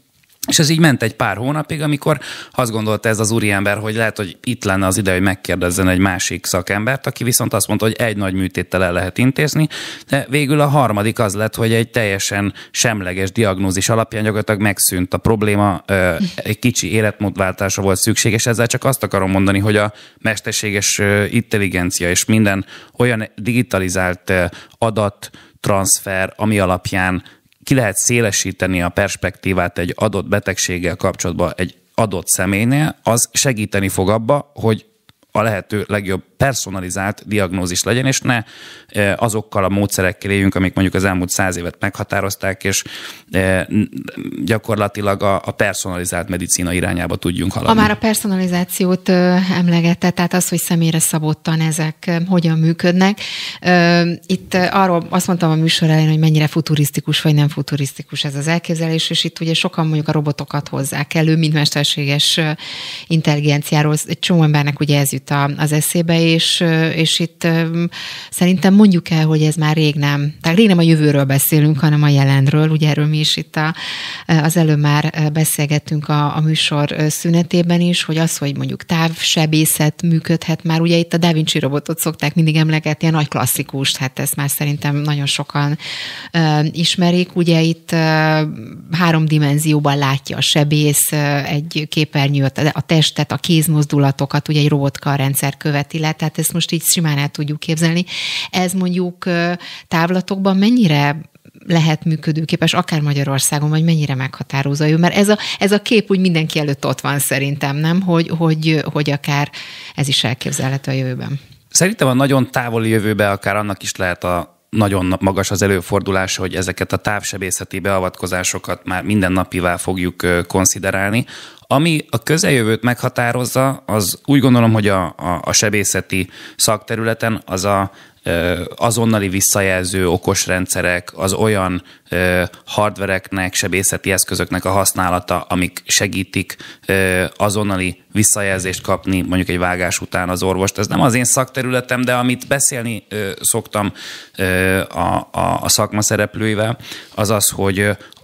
És ez így ment egy pár hónapig, amikor azt gondolta ez az úriember, hogy lehet, hogy itt lenne az ide, hogy megkérdezzen egy másik szakembert, aki viszont azt mondta, hogy egy nagy műtéttel el lehet intézni, de végül a harmadik az lett, hogy egy teljesen semleges diagnózis alapján gyakorlatilag megszűnt a probléma, egy kicsi életmódváltásra volt szükséges. Ezzel csak azt akarom mondani, hogy a mesterséges intelligencia és minden olyan digitalizált adattranszfer, ami alapján ki lehet szélesíteni a perspektívát egy adott betegséggel kapcsolatban egy adott személynél, az segíteni fog abba, hogy a lehető legjobb personalizált diagnózis legyen, és ne azokkal a módszerekkel éljünk, amik mondjuk az elmúlt száz évet meghatározták, és gyakorlatilag a personalizált medicina irányába tudjunk haladni. Ha már a personalizációt emlegette, tehát az, hogy személyre szabottan ezek hogyan működnek. Itt arról azt mondtam a műsor elején, hogy mennyire futurisztikus vagy nem futurisztikus ez az elképzelés, és itt ugye sokan mondjuk a robotokat hozzák elő, mint mesterséges intelligenciáról. Egy csomó embernek ugye ez jut az eszébe, és, és itt szerintem mondjuk el, hogy ez már rég nem, tehát rég nem a jövőről beszélünk, hanem a jelenről, ugye erről mi is itt a, az előbb már beszélgettünk a, a műsor szünetében is, hogy az, hogy mondjuk távsebészet működhet már, ugye itt a Da Vinci robotot szokták mindig emlegetni, a nagy klasszikust, hát ezt már szerintem nagyon sokan uh, ismerik, ugye itt uh, három dimenzióban látja a sebész uh, egy képernyőt, a testet, a kézmozdulatokat, ugye egy robotka rendszer követi le, tehát ezt most így simán el tudjuk képzelni. Ez mondjuk távlatokban mennyire lehet működőképes, akár Magyarországon, vagy mennyire meghatározó ő, mert ez a, ez a kép úgy mindenki előtt ott van szerintem, nem? Hogy, hogy, hogy akár ez is elképzelhető a jövőben. Szerintem a nagyon távoli jövőben akár annak is lehet a nagyon magas az előfordulása, hogy ezeket a távsebészeti beavatkozásokat már mindennapivá fogjuk konsiderálni. Ami a közeljövőt meghatározza, az úgy gondolom, hogy a, a, a sebészeti szakterületen az a azonnali visszajelző okos rendszerek, az olyan ö, hardvereknek, sebészeti eszközöknek a használata, amik segítik ö, azonnali visszajelzést kapni mondjuk egy vágás után az orvost. Ez nem az én szakterületem, de amit beszélni ö, szoktam ö, a, a, a szakma szereplőivel, az az, hogy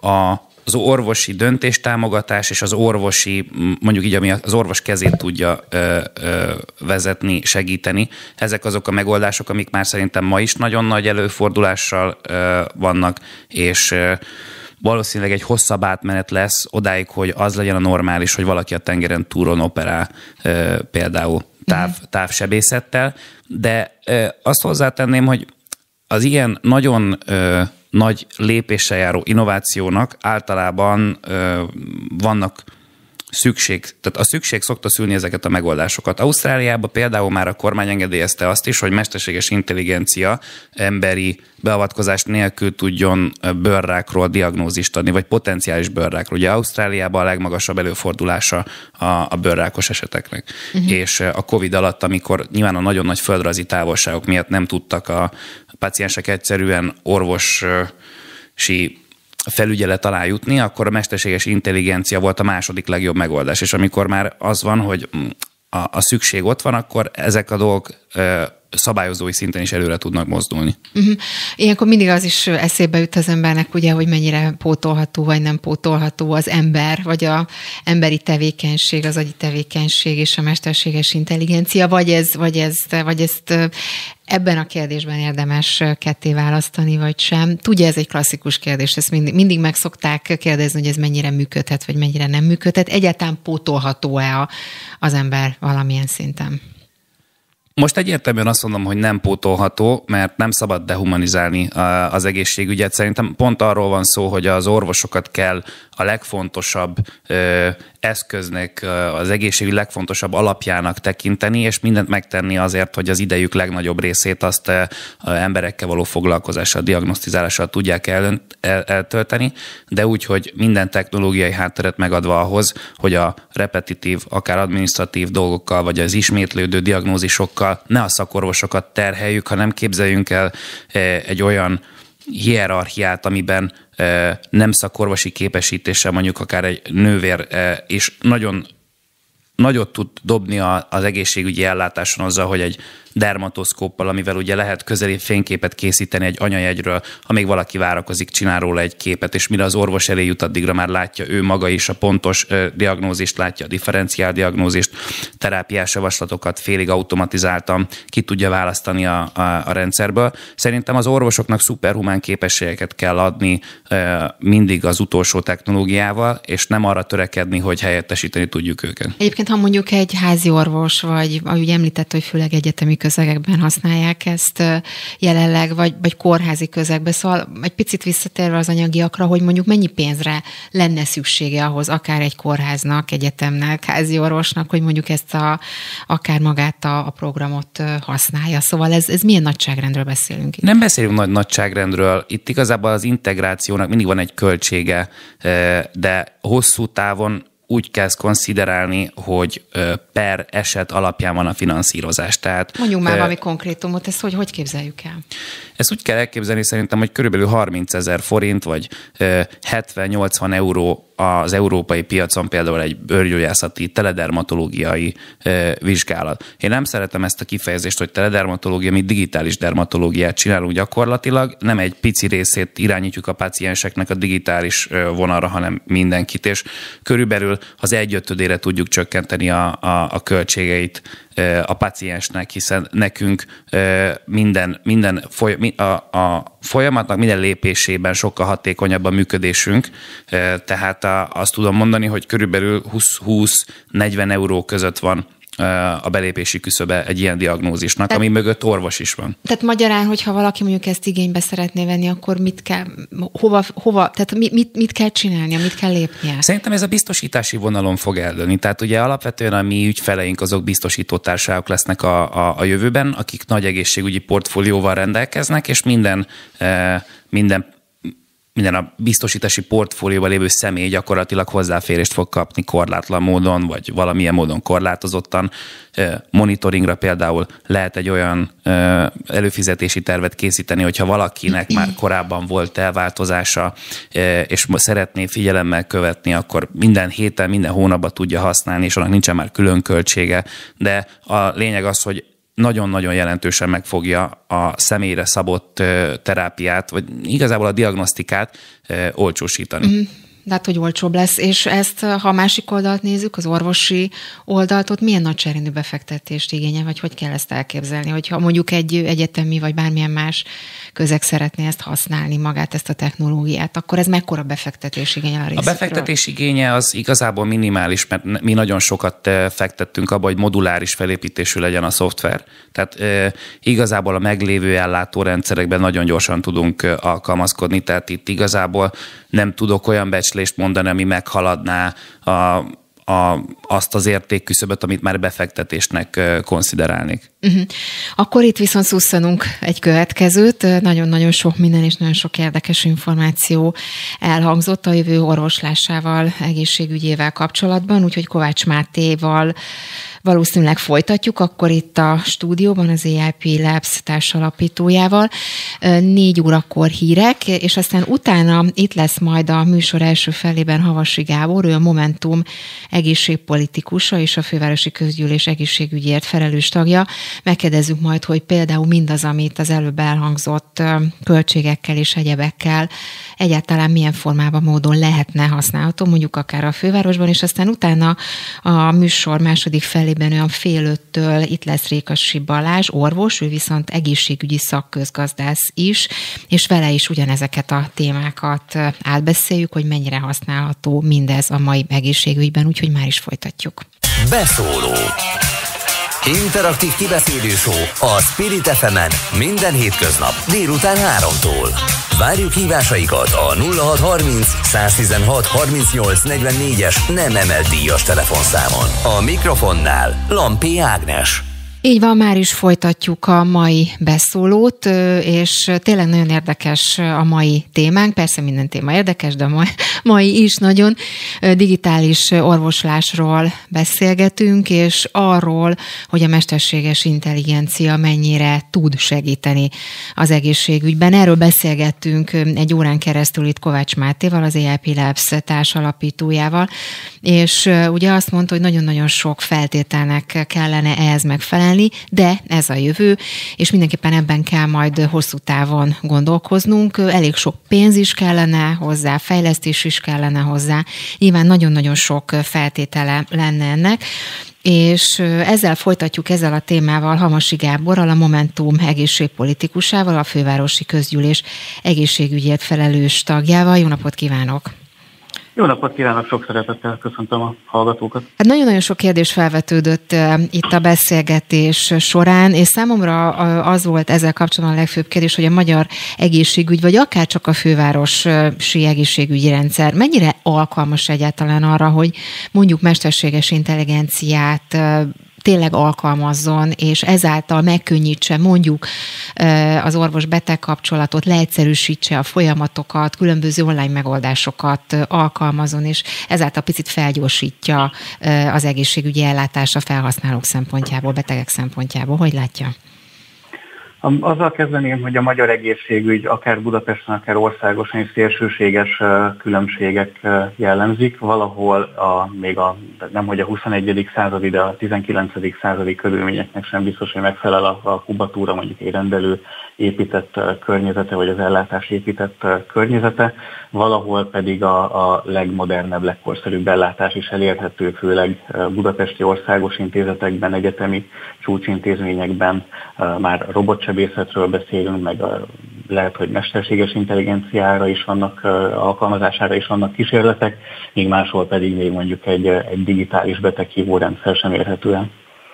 a az orvosi döntéstámogatás és az orvosi, mondjuk így, ami az orvos kezét tudja ö, ö, vezetni, segíteni. Ezek azok a megoldások, amik már szerintem ma is nagyon nagy előfordulással ö, vannak, és ö, valószínűleg egy hosszabb átmenet lesz odáig, hogy az legyen a normális, hogy valaki a tengeren túron operál ö, például táv, távsebészettel, de ö, azt hozzátenném, hogy az ilyen nagyon ö, nagy lépéssel járó innovációnak általában ö, vannak szükség, tehát a szükség szokta szülni ezeket a megoldásokat. Ausztráliában például már a kormány engedélyezte azt is, hogy mesterséges intelligencia emberi beavatkozás nélkül tudjon bőrrákról diagnózist adni, vagy potenciális bőrrákról. Ugye Ausztráliában a legmagasabb előfordulása a, a bőrrákos eseteknek. Uh-huh. És a Covid alatt, amikor nyilván a nagyon nagy földrajzi távolságok miatt nem tudtak a páciensek egyszerűen orvosi felügyelet alá jutni, akkor a mesterséges intelligencia volt a második legjobb megoldás. És amikor már az van, hogy a, a szükség ott van, akkor ezek a dolgok ö, szabályozói szinten is előre tudnak mozdulni. Uh-huh. Ilyenkor mindig az is eszébe jut az embernek, ugye, hogy mennyire pótolható, vagy nem pótolható az ember, vagy az emberi tevékenység, az agyi tevékenység és a mesterséges intelligencia, vagy ez, vagy ez, vagy ezt ebben a kérdésben érdemes ketté választani, vagy sem. Tudja, ez egy klasszikus kérdés, ezt mindig, mindig meg szokták kérdezni, hogy ez mennyire működhet, vagy mennyire nem működhet. Egyáltalán pótolható-e a, az ember valamilyen szinten? Most egyértelműen azt mondom, hogy nem pótolható, mert nem szabad dehumanizálni az egészségügyet. Szerintem pont arról van szó, hogy az orvosokat kell a legfontosabb eszköznek, az egészségügy legfontosabb alapjának tekinteni, és mindent megtenni azért, hogy az idejük legnagyobb részét azt emberekkel való foglalkozással, diagnosztizálással tudják el, el, eltölteni, de úgy, hogy minden technológiai hátteret megadva ahhoz, hogy a repetitív, akár adminisztratív dolgokkal, vagy az ismétlődő diagnózisokkal ne a szakorvosokat terheljük, hanem képzeljünk el egy olyan hierarchiát, amiben nem szakorvosi képesítéssel mondjuk akár egy nővér és nagyon nagyot tud dobni az egészségügyi ellátáson azzal, hogy egy dermatoszkóppal, amivel ugye lehet közeli fényképet készíteni egy anyajegyről, ha még valaki várakozik, csinál róla egy képet, és mire az orvos elé jut, addigra már látja ő maga is a pontos diagnózist, látja a differenciál diagnózist, terápiás javaslatokat félig automatizáltan ki tudja választani a, a, a rendszerből. Szerintem az orvosoknak szuperhumán képességeket kell adni mindig az utolsó technológiával, és nem arra törekedni, hogy helyettesíteni tudjuk őket. Egyébként, ha mondjuk egy házi orvos, vagy ahogy említett, hogy főleg egyetemi közegekben használják ezt jelenleg, vagy, vagy kórházi közegben, szóval egy picit visszatérve az anyagiakra, hogy mondjuk mennyi pénzre lenne szüksége ahhoz, akár egy kórháznak, egyetemnek, házi orvosnak, hogy mondjuk ezt a, akár magát a, a programot használja. Szóval ez, ez milyen nagyságrendről beszélünk itt? Nem beszélünk nagy nagyságrendről. Itt igazából az integrációnak mindig van egy költsége, de hosszú távon úgy kell konsiderálni, hogy per eset alapján van a finanszírozás. Tehát, mondjuk már valami konkrétumot, ezt hogy, hogy képzeljük el? Ezt úgy kell elképzelni szerintem, hogy körülbelül harmincezer forint, vagy hetven-nyolcvan euró az európai piacon például egy bőrgyógyászati teledermatológiai e, vizsgálat. Én nem szeretem ezt a kifejezést, hogy teledermatológia, mi digitális dermatológiát csinálunk gyakorlatilag, nem egy pici részét irányítjuk a pácienseknek a digitális vonalra, hanem mindenkit, és körülbelül az egyötödére tudjuk csökkenteni a, a, a költségeit a páciensnek, hiszen nekünk minden, minden foly, a, a folyamatnak minden lépésében sokkal hatékonyabb a működésünk, tehát azt tudom mondani, hogy körülbelül húsz-negyven euró között van a belépési küszöbe egy ilyen diagnózisnak, tehát, ami mögött orvos is van. Tehát magyarán, hogyha valaki mondjuk ezt igénybe szeretné venni, akkor mit kell, hova, hova tehát mit, mit, mit kell csinálnia, mit kell lépnie? Szerintem ez a biztosítási vonalon fog eldőlni. Tehát ugye alapvetően a mi ügyfeleink azok biztosítótársaságok lesznek a, a, a jövőben, akik nagy egészségügyi portfólióval rendelkeznek, és minden, minden minden a biztosítási portfólióban lévő személy gyakorlatilag hozzáférést fog kapni korlátlan módon, vagy valamilyen módon korlátozottan. Monitoringra például lehet egy olyan előfizetési tervet készíteni, hogyha valakinek már korábban volt elváltozása, és szeretné figyelemmel követni, akkor minden héten, minden hónapban tudja használni, és annak nincsen már külön költsége. De a lényeg az, hogy nagyon-nagyon jelentősen megfogja a személyre szabott terápiát, vagy igazából a diagnosztikát olcsósítani. Mm. De hát, hogy olcsóbb lesz, és ezt, ha a másik oldalt nézzük, az orvosi oldalt, ott milyen nagyságrendű befektetést igényel, vagy hogy kell ezt elképzelni, hogyha mondjuk egy egyetemi, vagy bármilyen más közeg szeretné ezt használni, magát, ezt a technológiát, akkor ez mekkora befektetés igényel a részükről? A befektetés igénye az igazából minimális, mert mi nagyon sokat fektettünk abba, hogy moduláris felépítésű legyen a szoftver. Tehát e, igazából a meglévő ellátórendszerekben nagyon gyorsan tudunk alkalmazkodni, tehát itt igazából nem tudok olyan becslést mondani, ami meghaladná a, a, azt az értékküszöböt, amit már befektetésnek konsiderálnék. Uh-huh. Akkor itt viszont szusszanunk egy következőt. Nagyon-nagyon sok minden és nagyon sok érdekes információ elhangzott a jövő orvoslásával, egészségügyével kapcsolatban, úgyhogy Kovács Mátéval valószínűleg folytatjuk, akkor itt a stúdióban az á i pé Labs társalapítójával. Négy órakor hírek, és aztán utána itt lesz majd a műsor első felében Havasi Gábor, ő a Momentum egészségpolitikusa és a Fővárosi Közgyűlés egészségügyért felelős tagja. Megkérdezzük majd, hogy például mindaz, amit az előbb elhangzott költségekkel és egyebekkel egyáltalán milyen formában, módon lehetne használható, mondjuk akár a fővárosban, és aztán utána a műsor második felében olyan fél öttől itt lesz Rékasi Balázs, orvos, ő viszont egészségügyi szakközgazdász is, és vele is ugyanezeket a témákat átbeszéljük, hogy mennyire használható mindez a mai egészségügyben, úgyhogy már is folytatjuk. Beszóló. Interaktív kibeszélő show a Spirit ef emen minden hétköznap délután háromtól. Várjuk hívásaikat a nulla hat harminc száztizenhat harmincnyolc negyvennégyes nem emelt díjas telefonszámon. A mikrofonnál Lampi Ágnes. Így van, már is folytatjuk a mai beszólót, és tényleg nagyon érdekes a mai témánk, persze minden téma érdekes, de a mai is nagyon digitális orvoslásról beszélgetünk, és arról, hogy a mesterséges intelligencia mennyire tud segíteni az egészségügyben. Erről beszélgettünk egy órán keresztül itt Kovács Mátéval, az á i pé Labs társalapítójával, és ugye azt mondta, hogy nagyon-nagyon sok feltételnek kellene ehhez megfelelni, kezelni, de ez a jövő, és mindenképpen ebben kell majd hosszú távon gondolkoznunk. Elég sok pénz is kellene hozzá, fejlesztés is kellene hozzá. Nyilván nagyon-nagyon sok feltétele lenne ennek, és ezzel folytatjuk, ezzel a témával Hamasi Gáborral, a Momentum egészségpolitikusával, a Fővárosi Közgyűlés egészségügyért felelős tagjával. Jó napot kívánok! Jó napot kívánok, sok szeretettel köszöntöm a hallgatókat. Hát nagyon-nagyon sok kérdés felvetődött itt a beszélgetés során, és számomra az volt ezzel kapcsolatban a legfőbb kérdés, hogy a magyar egészségügy, vagy akár csak a fővárosi egészségügyi rendszer mennyire alkalmas egyáltalán arra, hogy mondjuk mesterséges intelligenciát tényleg alkalmazzon, és ezáltal megkönnyítse mondjuk az orvos-beteg kapcsolatot, leegyszerűsítse a folyamatokat, különböző online megoldásokat alkalmazzon, és ezáltal picit felgyorsítja az egészségügyi ellátást a felhasználók szempontjából, betegek szempontjából. Hogy látja? Azzal kezdeném, hogy a magyar egészségügy akár Budapesten, akár országosan is szélsőséges különbségek jellemzik. Valahol a, még a, nemhogy a huszonegyedik századi, de a tizenkilencedik századi körülményeknek sem biztos, hogy megfelel a, a kubatúra, mondjuk egy rendelő épített környezete, vagy az ellátás épített környezete. Valahol pedig a, a legmodernebb, legkorszerűbb ellátás is elérhető, főleg budapesti országos intézetekben, egyetemi csúcsintézményekben, már robotsebészetről beszélünk, meg a, lehet, hogy mesterséges intelligenciára is vannak, alkalmazására is vannak kísérletek, míg máshol pedig még mondjuk egy, egy digitális beteghívó rendszer sem érhető el.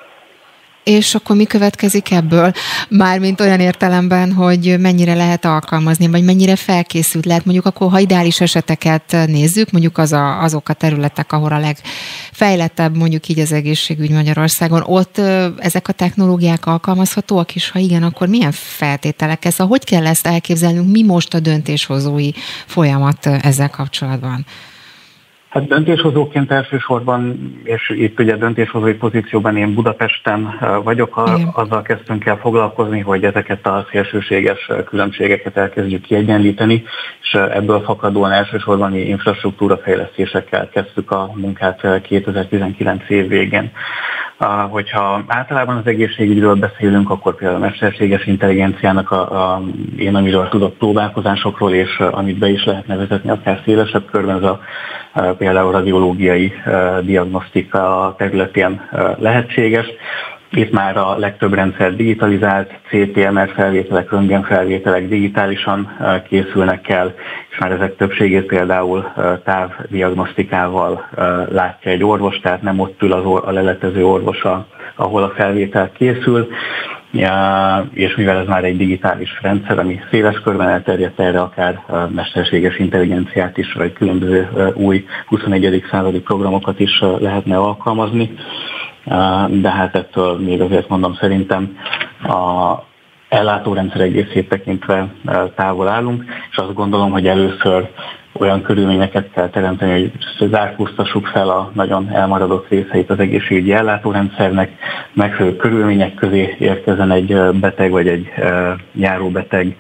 És akkor mi következik ebből? Mármint olyan értelemben, hogy mennyire lehet alkalmazni, vagy mennyire felkészült lehet. Mondjuk akkor, ha ideális eseteket nézzük, mondjuk az a, azok a területek, ahol a legfejlettebb mondjuk így az egészségügy Magyarországon, ott ezek a technológiák alkalmazhatóak, és ha igen, akkor milyen feltételek ez? Hogy kell ezt elképzelnünk? Mi most a döntéshozói folyamat ezzel kapcsolatban? Hát döntéshozóként elsősorban, és itt ugye döntéshozói pozícióban én Budapesten vagyok, a, azzal kezdtünk el foglalkozni, hogy ezeket a szélsőséges különbségeket elkezdjük kiegyenlíteni, és ebből fakadóan elsősorban mi infrastruktúrafejlesztésekkel kezdtük a munkát kétezer-tizenkilenc év végén. Hogyha általában az egészségügyről beszélünk, akkor például a mesterséges intelligenciának a, a, én amiről tudok próbálkozásokról, és amit be is lehetne vezetni akár szélesebb körben, ez a, a például radiológiai a, diagnosztika területén a, lehetséges. Itt már a legtöbb rendszer digitalizált, cé té em er felvételek, röntgenfelvételek digitálisan készülnek el, és már ezek többségét például távdiagnosztikával látja egy orvos, tehát nem ott ül az or- a leletező orvos, ahol a felvétel készül, és mivel ez már egy digitális rendszer, ami széles körben elterjedt, erre akár mesterséges intelligenciát is, vagy különböző új huszonegyedik századi programokat is lehetne alkalmazni. De hát ettől még azért mondom, szerintem a ellátórendszer egészét tekintve távol állunk, és azt gondolom, hogy először olyan körülményeket kell teremteni, hogy zárkóztassuk fel a nagyon elmaradott részeit az egészségügyi ellátórendszernek, megfelelő körülmények közé érkezzen egy beteg vagy egy járóbeteg,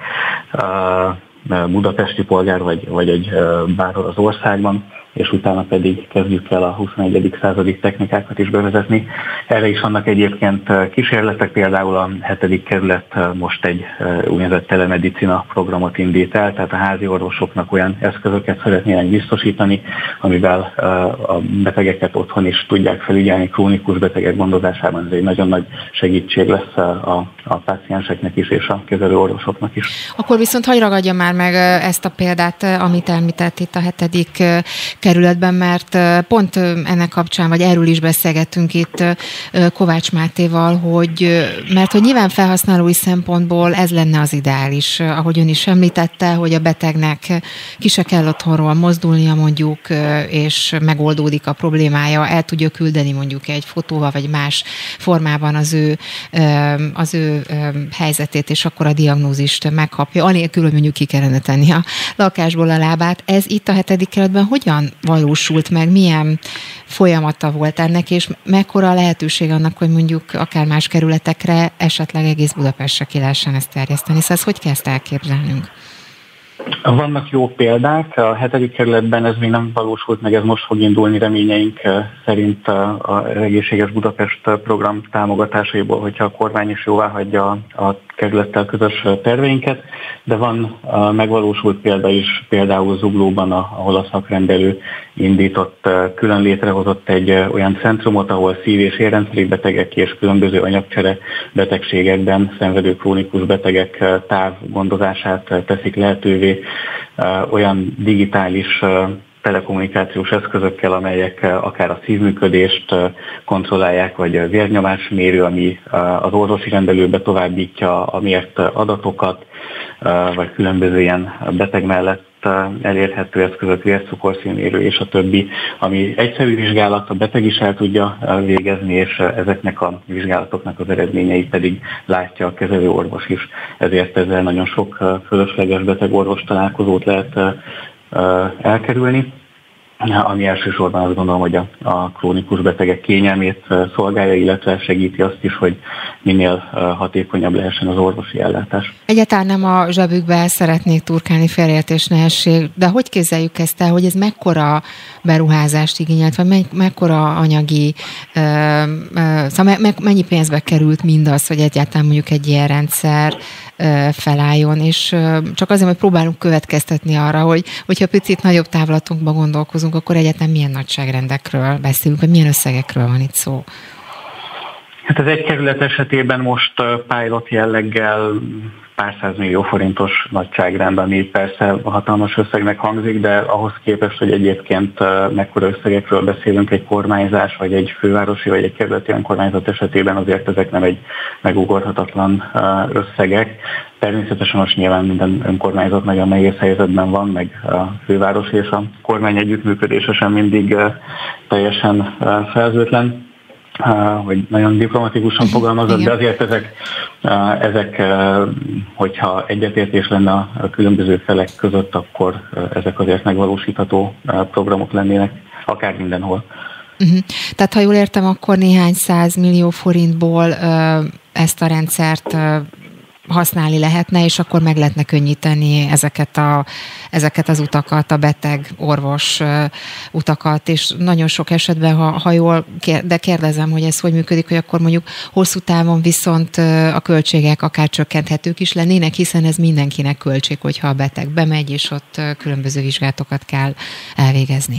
budapesti polgár vagy, vagy egy bárhol az országban, és utána pedig kezdjük el a huszonegyedik századi technikákat is bevezetni. Erre is vannak egyébként kísérletek, például a hetedik kerület most egy úgynevezett telemedicina programot indít el, tehát a házi orvosoknak olyan eszközöket szeretnének biztosítani, amivel a betegeket otthon is tudják felügyelni, krónikus betegek gondozásában. Ez egy nagyon nagy segítség lesz a, a pácienseknek is, és a kezelő orvosoknak is. Akkor viszont hagy ragadja már meg ezt a példát, amit említett itt a hetedik kerületben, mert pont ennek kapcsán, vagy erről is beszélgettünk itt Kovács Mátéval, hogy, mert hogy nyilván felhasználói szempontból ez lenne az ideális, ahogy ön is említette, hogy a betegnek ki se kell otthonról mozdulnia mondjuk, és megoldódik a problémája, el tudja küldeni mondjuk egy fotóval, vagy más formában az ő, az ő helyzetét, és akkor a diagnózist megkapja, anélkül, hogy mondjuk ki kellene tenni a lakásból a lábát. Ez itt a hetedik kerületben hogyan valósult meg, milyen folyamata volt ennek, és mekkora a lehetőség annak, hogy mondjuk akár más kerületekre, esetleg egész Budapestre ki lehessen ezt terjeszteni. Szóval ezt hogy kell ezt elképzelnünk? Vannak jó példák, a hetedik kerületben ez még nem valósult meg, ez most fog indulni reményeink szerint az Egészséges Budapest program támogatásaiból, hogyha a kormány is jóvá hagyja a kerülettel közös terveinket, de van megvalósult példa is, például Zuglóban, ahol a szakrendelő indított, külön létrehozott egy olyan centrumot, ahol szív- és érrendszeri betegek és különböző anyagcsere betegségekben szenvedő krónikus betegek távgondozását teszik lehetővé olyan digitális telekommunikációs eszközökkel, amelyek akár a szívműködést kontrollálják, vagy a vérnyomásmérő, ami az orvosi rendelőbe továbbítja a mért adatokat, vagy különböző ilyen beteg mellett elérhető eszközök, vércukorszínmérő és a többi, ami egyszerű vizsgálat, a beteg is el tudja végezni, és ezeknek a vizsgálatoknak az eredményeit pedig látja a kezelő orvos is. Ezért ezzel nagyon sok fölösleges beteg-orvos találkozót lehet elkerülni, ami elsősorban azt gondolom, hogy a, a krónikus betegek kényelmét szolgálja, illetve segíti azt is, hogy minél hatékonyabb lehessen az orvosi ellátás. Egyáltalán nem a zsebükbe szeretnék turkálni, félreértés ne essék, de hogy képzeljük ezt el, hogy ez mekkora beruházást igényelt, vagy me- mekkora anyagi, ö, ö, szóval me- mennyi pénzbe került mindaz, hogy egyáltalán mondjuk egy ilyen rendszer ö, felálljon, és ö, csak azért, hogy próbálunk következtetni arra, hogy hogyha picit nagyobb távlatunkban gondolkozunk, akkor egyáltalán milyen nagyságrendekről beszélünk, vagy milyen összegekről van itt szó? Hát az egy kerület esetében most pilot jelleggel pár százmillió forintos nagyságrend, ami persze hatalmas összegnek hangzik, de ahhoz képest, hogy egyébként mekkora összegekről beszélünk egy kormányzás, vagy egy fővárosi, vagy egy kerületi önkormányzat esetében, azért ezek nem egy megugorhatatlan összegek. Természetesen most nyilván minden önkormányzat nagyon nehéz helyzetben van, meg a főváros és a kormány együttműködése sem mindig teljesen felzőtlen, hogy nagyon diplomatikusan fogalmazott, de azért ezek, ezek, hogyha egyetértés lenne a különböző felek között, akkor ezek azért megvalósítható programok lennének, akár mindenhol. Uh-huh. Tehát ha jól értem, akkor néhány száz millió forintból ezt a rendszert használni lehetne, és akkor meg lehetne könnyíteni ezeket, a, ezeket az utakat, a beteg-orvos utakat, és nagyon sok esetben, ha, ha jól, de kérdezem, hogy ez hogy működik, hogy akkor mondjuk hosszú távon viszont a költségek akár csökkenthetők is lennének, hiszen ez mindenkinek költség, hogyha a beteg bemegy, és ott különböző vizsgálatokat kell elvégezni.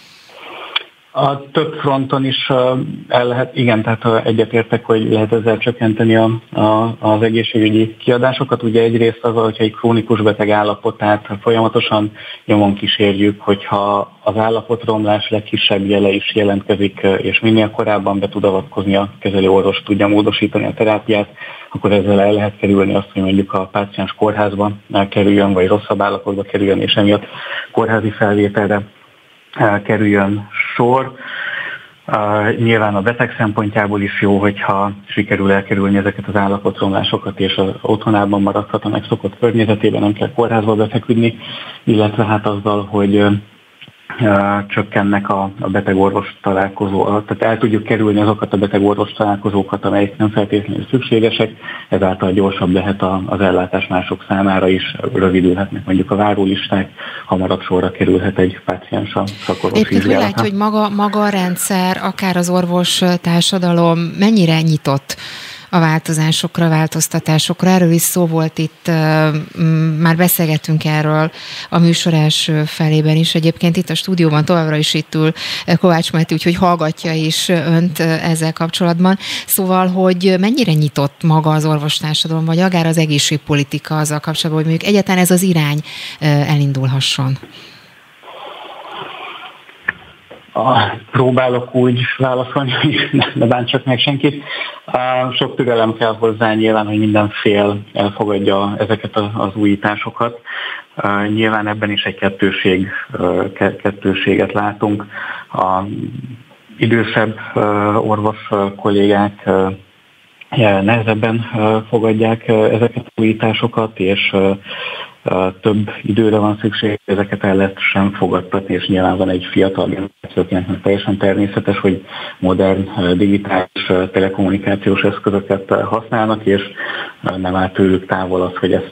A több fronton is el lehet, igen, tehát egyetértek, hogy lehet ezzel csökkenteni a, a, az egészségügyi kiadásokat. Ugye egyrészt az, hogyha egy krónikus beteg állapotát folyamatosan nyomon kísérjük, hogyha az állapotromlás legkisebb jele is jelentkezik, és minél korábban be tud avatkozni a kezelő orvos, tudja módosítani a terápiát, akkor ezzel el lehet kerülni azt, hogy mondjuk a páciens kórházba kerüljön, vagy rosszabb állapotba kerüljön, és emiatt kórházi felvételre kerüljön sor. Uh, nyilván a beteg szempontjából is jó, hogyha sikerül elkerülni ezeket az állapotromlásokat, és az otthonában maradhat a megszokott környezetében, nem kell kórházba befeküdni, illetve hát azzal, hogy uh, csökkennek a, a beteg-orvos találkozó, tehát el tudjuk kerülni azokat a beteg-orvos találkozókat, amelyek nem feltétlenül szükségesek, ezáltal gyorsabb lehet a, az ellátás mások számára is, rövidülhetnek mondjuk a várólisták, hamarabb sorra kerülhet egy páciens a szakorvos vizsgálatra. Épp látja, hogy maga, maga a rendszer, akár az orvos társadalom mennyire nyitott a változásokra, változtatásokra. Erről is szó volt itt, már beszélgettünk erről a műsor első felében is. Egyébként itt a stúdióban továbbra is itt ül Kovács Máté, úgyhogy hallgatja is önt ezzel kapcsolatban. Szóval, hogy mennyire nyitott maga az orvostársadalom, vagy akár az egészségpolitika azzal kapcsolatban, hogy mondjuk egyáltalán ez az irány elindulhasson? Ah, próbálok úgy válaszolni, hogy ne, ne bántsak meg senkit. Ah, sok türelem kell hozzá nyilván, hogy minden fél elfogadja ezeket az újításokat. Ah, nyilván ebben is egy kettőség, kettőséget látunk. A idősebb orvos kollégák nehezebben fogadják ezeket az újításokat, és több időre van szükség, ezeket el lehet sem fogadtatni, és nyilván van egy fiatal generáció, akinek teljesen természetes, hogy modern, digitális telekommunikációs eszközöket használnak, és nem áll tőlük távol az, hogy ezt a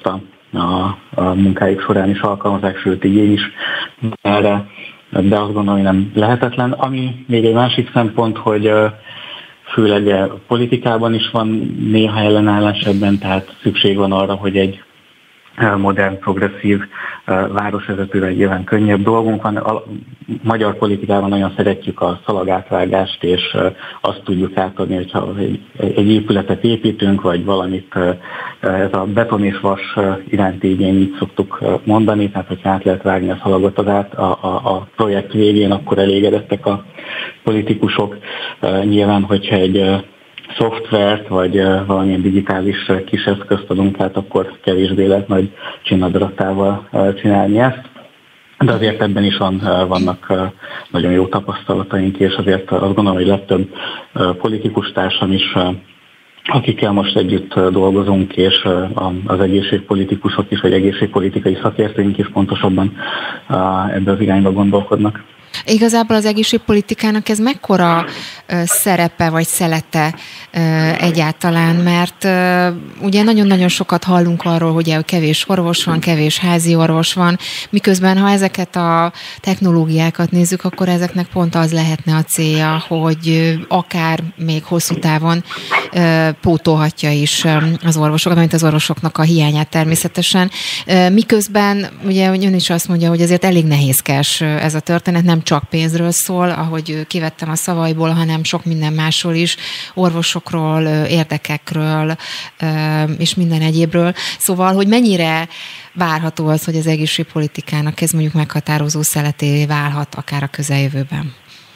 a, a munkájuk során is alkalmazzák, sőt igény is erre, de azt gondolom, hogy nem lehetetlen. Ami még egy másik szempont, hogy főleg politikában is van néha ellenállás ebben, tehát szükség van arra, hogy egy modern, progresszív városvezetőre nyilván könnyebb dolgunk van. A magyar politikában nagyon szeretjük a szalagátvágást, és azt tudjuk átadni, hogyha egy, egy épületet építünk, vagy valamit, ez a beton és vas iránti igény, így szoktuk mondani, tehát hogyha át lehet vágni a szalagot az át a, a, a projekt végén, akkor elégedettek a politikusok. Nyilván, hogyha egy szoftvert, vagy uh, valamilyen digitális uh, kis eszközt adunk át, akkor kevésbé lehet nagy csinadratával uh, csinálni ezt. De azért ebben is van, uh, vannak uh, nagyon jó tapasztalataink, és azért azt gondolom, hogy legtöbb uh, politikus társam is, uh, akikkel most együtt uh, dolgozunk, és uh, az egészségpolitikusok is, vagy egészségpolitikai szakértőink is pontosabban uh, ebbe az irányba gondolkodnak. Igazából az egészségpolitikának ez mekkora ö, szerepe vagy szelete ö, egyáltalán, mert ö, ugye nagyon-nagyon sokat hallunk arról, hogy kevés orvos van, kevés házi orvos van, miközben ha ezeket a technológiákat nézzük, akkor ezeknek pont az lehetne a célja, hogy ö, akár még hosszú távon ö, pótolhatja is ö, az orvosokat, mint az orvosoknak a hiányát természetesen. Ö, miközben ugye ön is azt mondja, hogy azért elég nehézkes ez a történet, nem csak pénzről szól, ahogy kivettem a szavaiból, hanem sok minden másról is, orvosokról, érdekekről és minden egyébről. Szóval, hogy mennyire várható az, hogy az egészségpolitikának ez mondjuk meghatározó szeleté válhat akár a közeljövőben?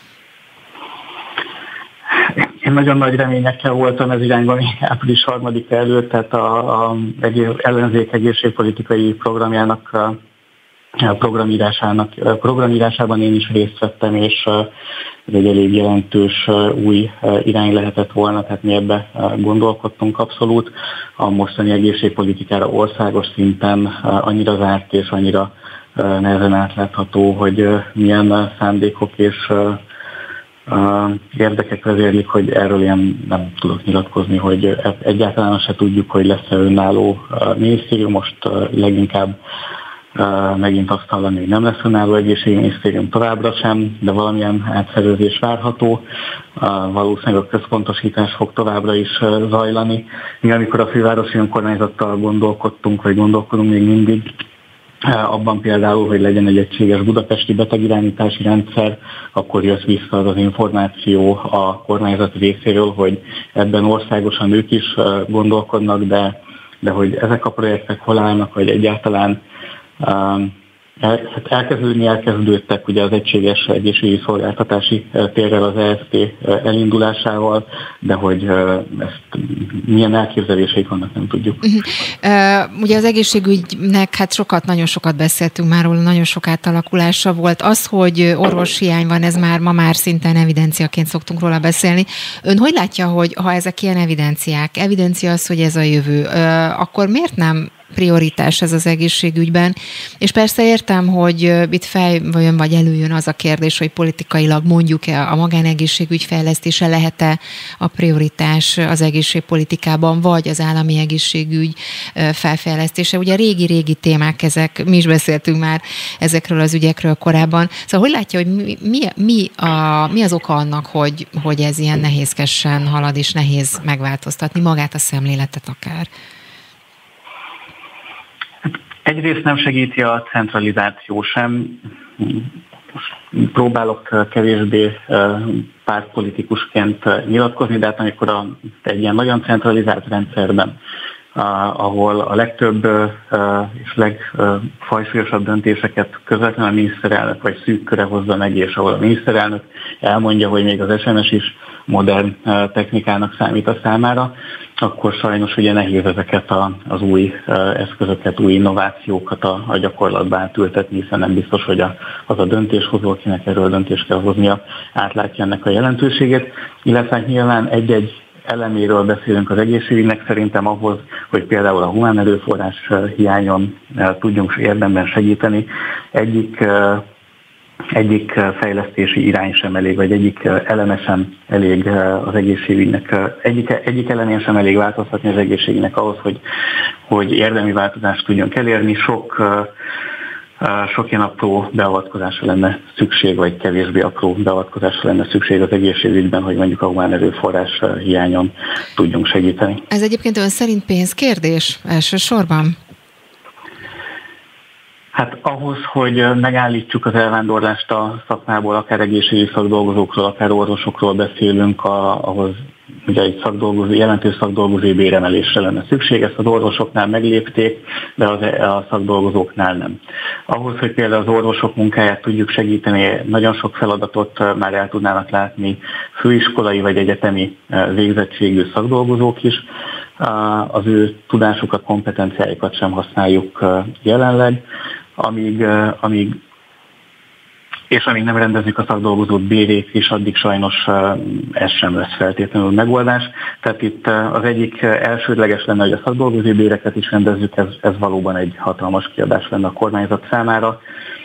Én nagyon nagy reményekkel voltam ez irányban április harmadika előtt, tehát a, a ellenzék egészségpolitikai programjának A programírásának, programírásában én is részt vettem, és ez egy elég jelentős új irány lehetett volna, tehát mi ebbe gondolkodtunk abszolút. A mostani egészségpolitikára országos szinten annyira zárt és annyira nehezen átlátható, hogy milyen szándékok és érdekek vezérlik, hogy erről ilyen nem tudok nyilatkozni, hogy egyáltalán se tudjuk, hogy lesz-e önálló minisztérium, most leginkább Uh, megint azt hallani, hogy nem lesz önálló egészségügyminisztérium továbbra sem, de valamilyen átszervezés várható. Uh, valószínűleg a központosítás fog továbbra is uh, zajlani. Mi amikor a fővárosi önkormányzattal gondolkodtunk, vagy gondolkodunk még mindig, uh, abban például, hogy legyen egy egységes budapesti betegirányítási rendszer, akkor jött vissza az az információ a kormányzat részéről, hogy ebben országosan ők is uh, gondolkodnak, de, de hogy ezek a projektek hol állnak, hogy egyáltalán Hát elkezdődni elkezdődtek ugye az egységes egészségügyi szolgáltatási térrel, az E F T elindulásával, de hogy ezt milyen elképzeléseik vannak, nem tudjuk. Uh-huh. Uh, ugye az egészségügynek hát sokat, nagyon sokat beszéltünk már róla, nagyon sok átalakulása volt. Az, hogy orvoshiány van, ez már ma már szinten evidenciaként szoktunk róla beszélni. Ön hogy látja, hogy ha ezek ilyen evidenciák, evidencia az, hogy ez a jövő, uh, akkor miért nem prioritás ez az egészségügyben, és persze értem, hogy itt feljön vagy előjön az a kérdés, hogy politikailag mondjuk-e a magánegészségügy fejlesztése lehet-e a prioritás az egészségpolitikában, vagy az állami egészségügy felfejlesztése. Ugye régi-régi témák ezek, mi is beszéltünk már ezekről az ügyekről korábban. Szóval hogy látja, hogy mi, mi, mi, a, mi az oka annak, hogy, hogy ez ilyen nehézkesen halad, és nehéz megváltoztatni magát a szemléletet akár? Egyrészt nem segíti a centralizáció sem. Próbálok kevésbé pártpolitikusként nyilatkozni, de hát amikor a, egy ilyen nagyon centralizált rendszerben, ahol a legtöbb és legfajsúlyosabb döntéseket közvetlenül a miniszterelnök vagy szűk köre hozza meg, és ahol a miniszterelnök elmondja, hogy még az es em es is modern technikának számít a számára, akkor sajnos ugye nehéz ezeket a, az új eszközöket, új innovációkat a, a gyakorlatba átültetni, hiszen nem biztos, hogy a, az a döntéshozó, akinek erről döntést kell hoznia, átlátja ennek a jelentőségét, illetve nyilván egy-egy eleméről beszélünk az egészségügynek, szerintem ahhoz, hogy például a humán erőforrás hiányon tudjunk érdemben segíteni. Egyik egyik fejlesztési irány sem elég, vagy egyik eleme sem elég az egészségügynek, egyik, egyik elemén sem elég változtatni az egészségügynek ahhoz, hogy, hogy érdemi változást tudjunk elérni. Sok, sok ilyen apró beavatkozásra lenne szükség, vagy kevésbé apró beavatkozásra lenne szükség az egészségügyben, hogy mondjuk a humán erőforrás hiányon tudjunk segíteni. Ez egyébként ön szerint pénzkérdés elsősorban? Hát ahhoz, hogy megállítsuk az elvándorlást a szakmából, akár egészségügyi szakdolgozókról, akár orvosokról beszélünk, a, ahhoz ugye egy szakdolgozó, jelentős szakdolgozói béremelésre lenne szükség. Ezt az orvosoknál meglépték, de az, a szakdolgozóknál nem. Ahhoz, hogy például az orvosok munkáját tudjuk segíteni, nagyon sok feladatot már el tudnának látni főiskolai vagy egyetemi végzettségű szakdolgozók is. Az ő tudásukat, kompetenciáikat sem használjuk jelenleg, amíg, amíg és amíg nem rendezzük a szakdolgozót bérét is, addig sajnos ez sem lesz feltétlenül megoldás. Tehát itt az egyik elsődleges lenne, hogy a szakdolgozói béreket is rendezzük, ez, ez valóban egy hatalmas kiadás lenne a kormányzat számára,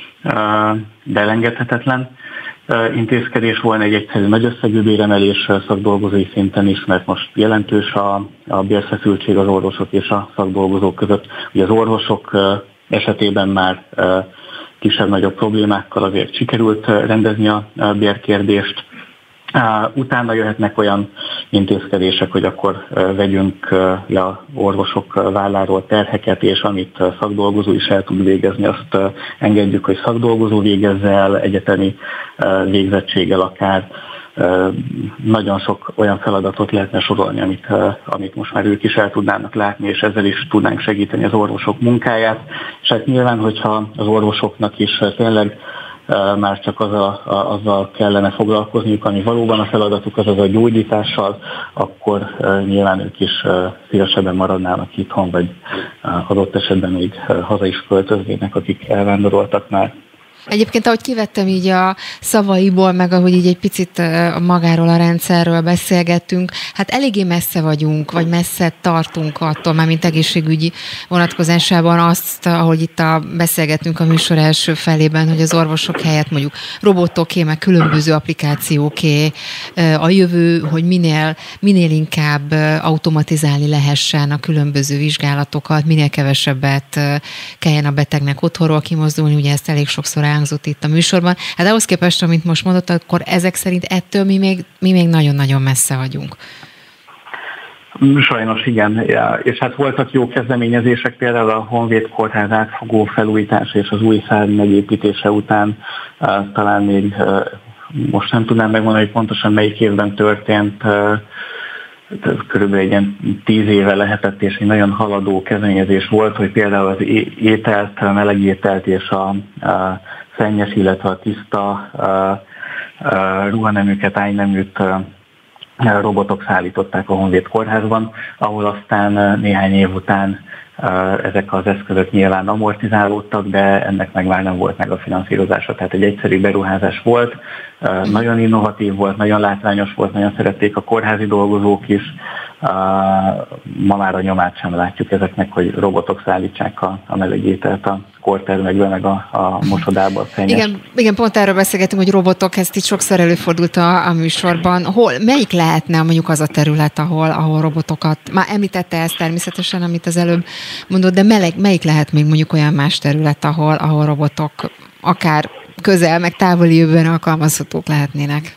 de elengedhetetlen intézkedés volna egy egyszerű nagy összegű béremelés szakdolgozói szinten is, mert most jelentős a, a bérfeszültség az orvosok és a szakdolgozók között. Ugye az orvosok esetében már kisebb-nagyobb problémákkal azért sikerült rendezni a bérkérdést. Utána jöhetnek olyan intézkedések, hogy akkor vegyünk le az orvosok válláról terheket, és amit szakdolgozó is el tud végezni, azt engedjük, hogy szakdolgozó végezze el, egyetemi végzettséggel akár. Nagyon sok olyan feladatot lehetne sorolni, amit, amit most már ők is el tudnának látni, és ezzel is tudnánk segíteni az orvosok munkáját. És hát nyilván, hogyha az orvosoknak is tényleg már csak az a, a, azzal kellene foglalkozniuk, ami valóban a feladatuk, az az a gyógyítással, akkor uh, nyilván ők is uh, szívesebben maradnának itthon, vagy uh, adott esetben még uh, haza is költöznének, akik elvándoroltak már. Egyébként, ahogy kivettem így a szavaiból, meg ahogy így egy picit magáról a rendszerről beszélgettünk, hát eléggé messze vagyunk, vagy messze tartunk attól, már mint egészségügyi vonatkozásában azt, ahogy itt a, beszélgettünk a műsor első felében, hogy az orvosok helyett mondjuk robotoké, meg különböző applikációké a jövő, hogy minél, minél inkább automatizálni lehessen a különböző vizsgálatokat, minél kevesebbet kelljen a betegnek otthonról kimozdulni, ugye ezt elég sokszor elhangzott itt a műsorban. Hát ahhoz képest, amit most mondott, akkor ezek szerint ettől mi még, mi még nagyon-nagyon messze vagyunk. Sajnos igen, ja. És hát voltak jó kezdeményezések, például a Honvéd Kórház átfogó felújítása és az új szárny megépítése után uh, talán még uh, most nem tudnám megmondani, hogy pontosan melyik évben történt, uh, körülbelül egy ilyen tíz éve lehetett, és egy nagyon haladó kezdeményezés volt, hogy például az ételt, a meleg ételt és a, a szennyes, illetve a tiszta a, a ruhaneműket, ágyneműt robotok szállították a Honvéd Kórházban, ahol aztán néhány év után ezek az eszközök nyilván amortizálódtak, de ennek meg már nem volt meg a finanszírozása. Tehát egy egyszerű beruházás volt, nagyon innovatív volt, nagyon látványos volt, nagyon szerették a kórházi dolgozók is. Ma már a nyomát sem látjuk ezeknek, hogy robotok szállítsák a, a meleg ételt a kórtermekbe, meg a, a mosodába. A igen, igen, pont erről beszélgetünk, hogy robotok, ezt itt sokszor előfordult a, a műsorban. Hol, melyik lehetne mondjuk az a terület, ahol, ahol robotokat, már említette ezt természetesen, amit az előbb mondott, de meleg, melyik lehet még mondjuk olyan más terület, ahol, ahol robotok akár közel, meg távoli jövőben alkalmazhatók lehetnének?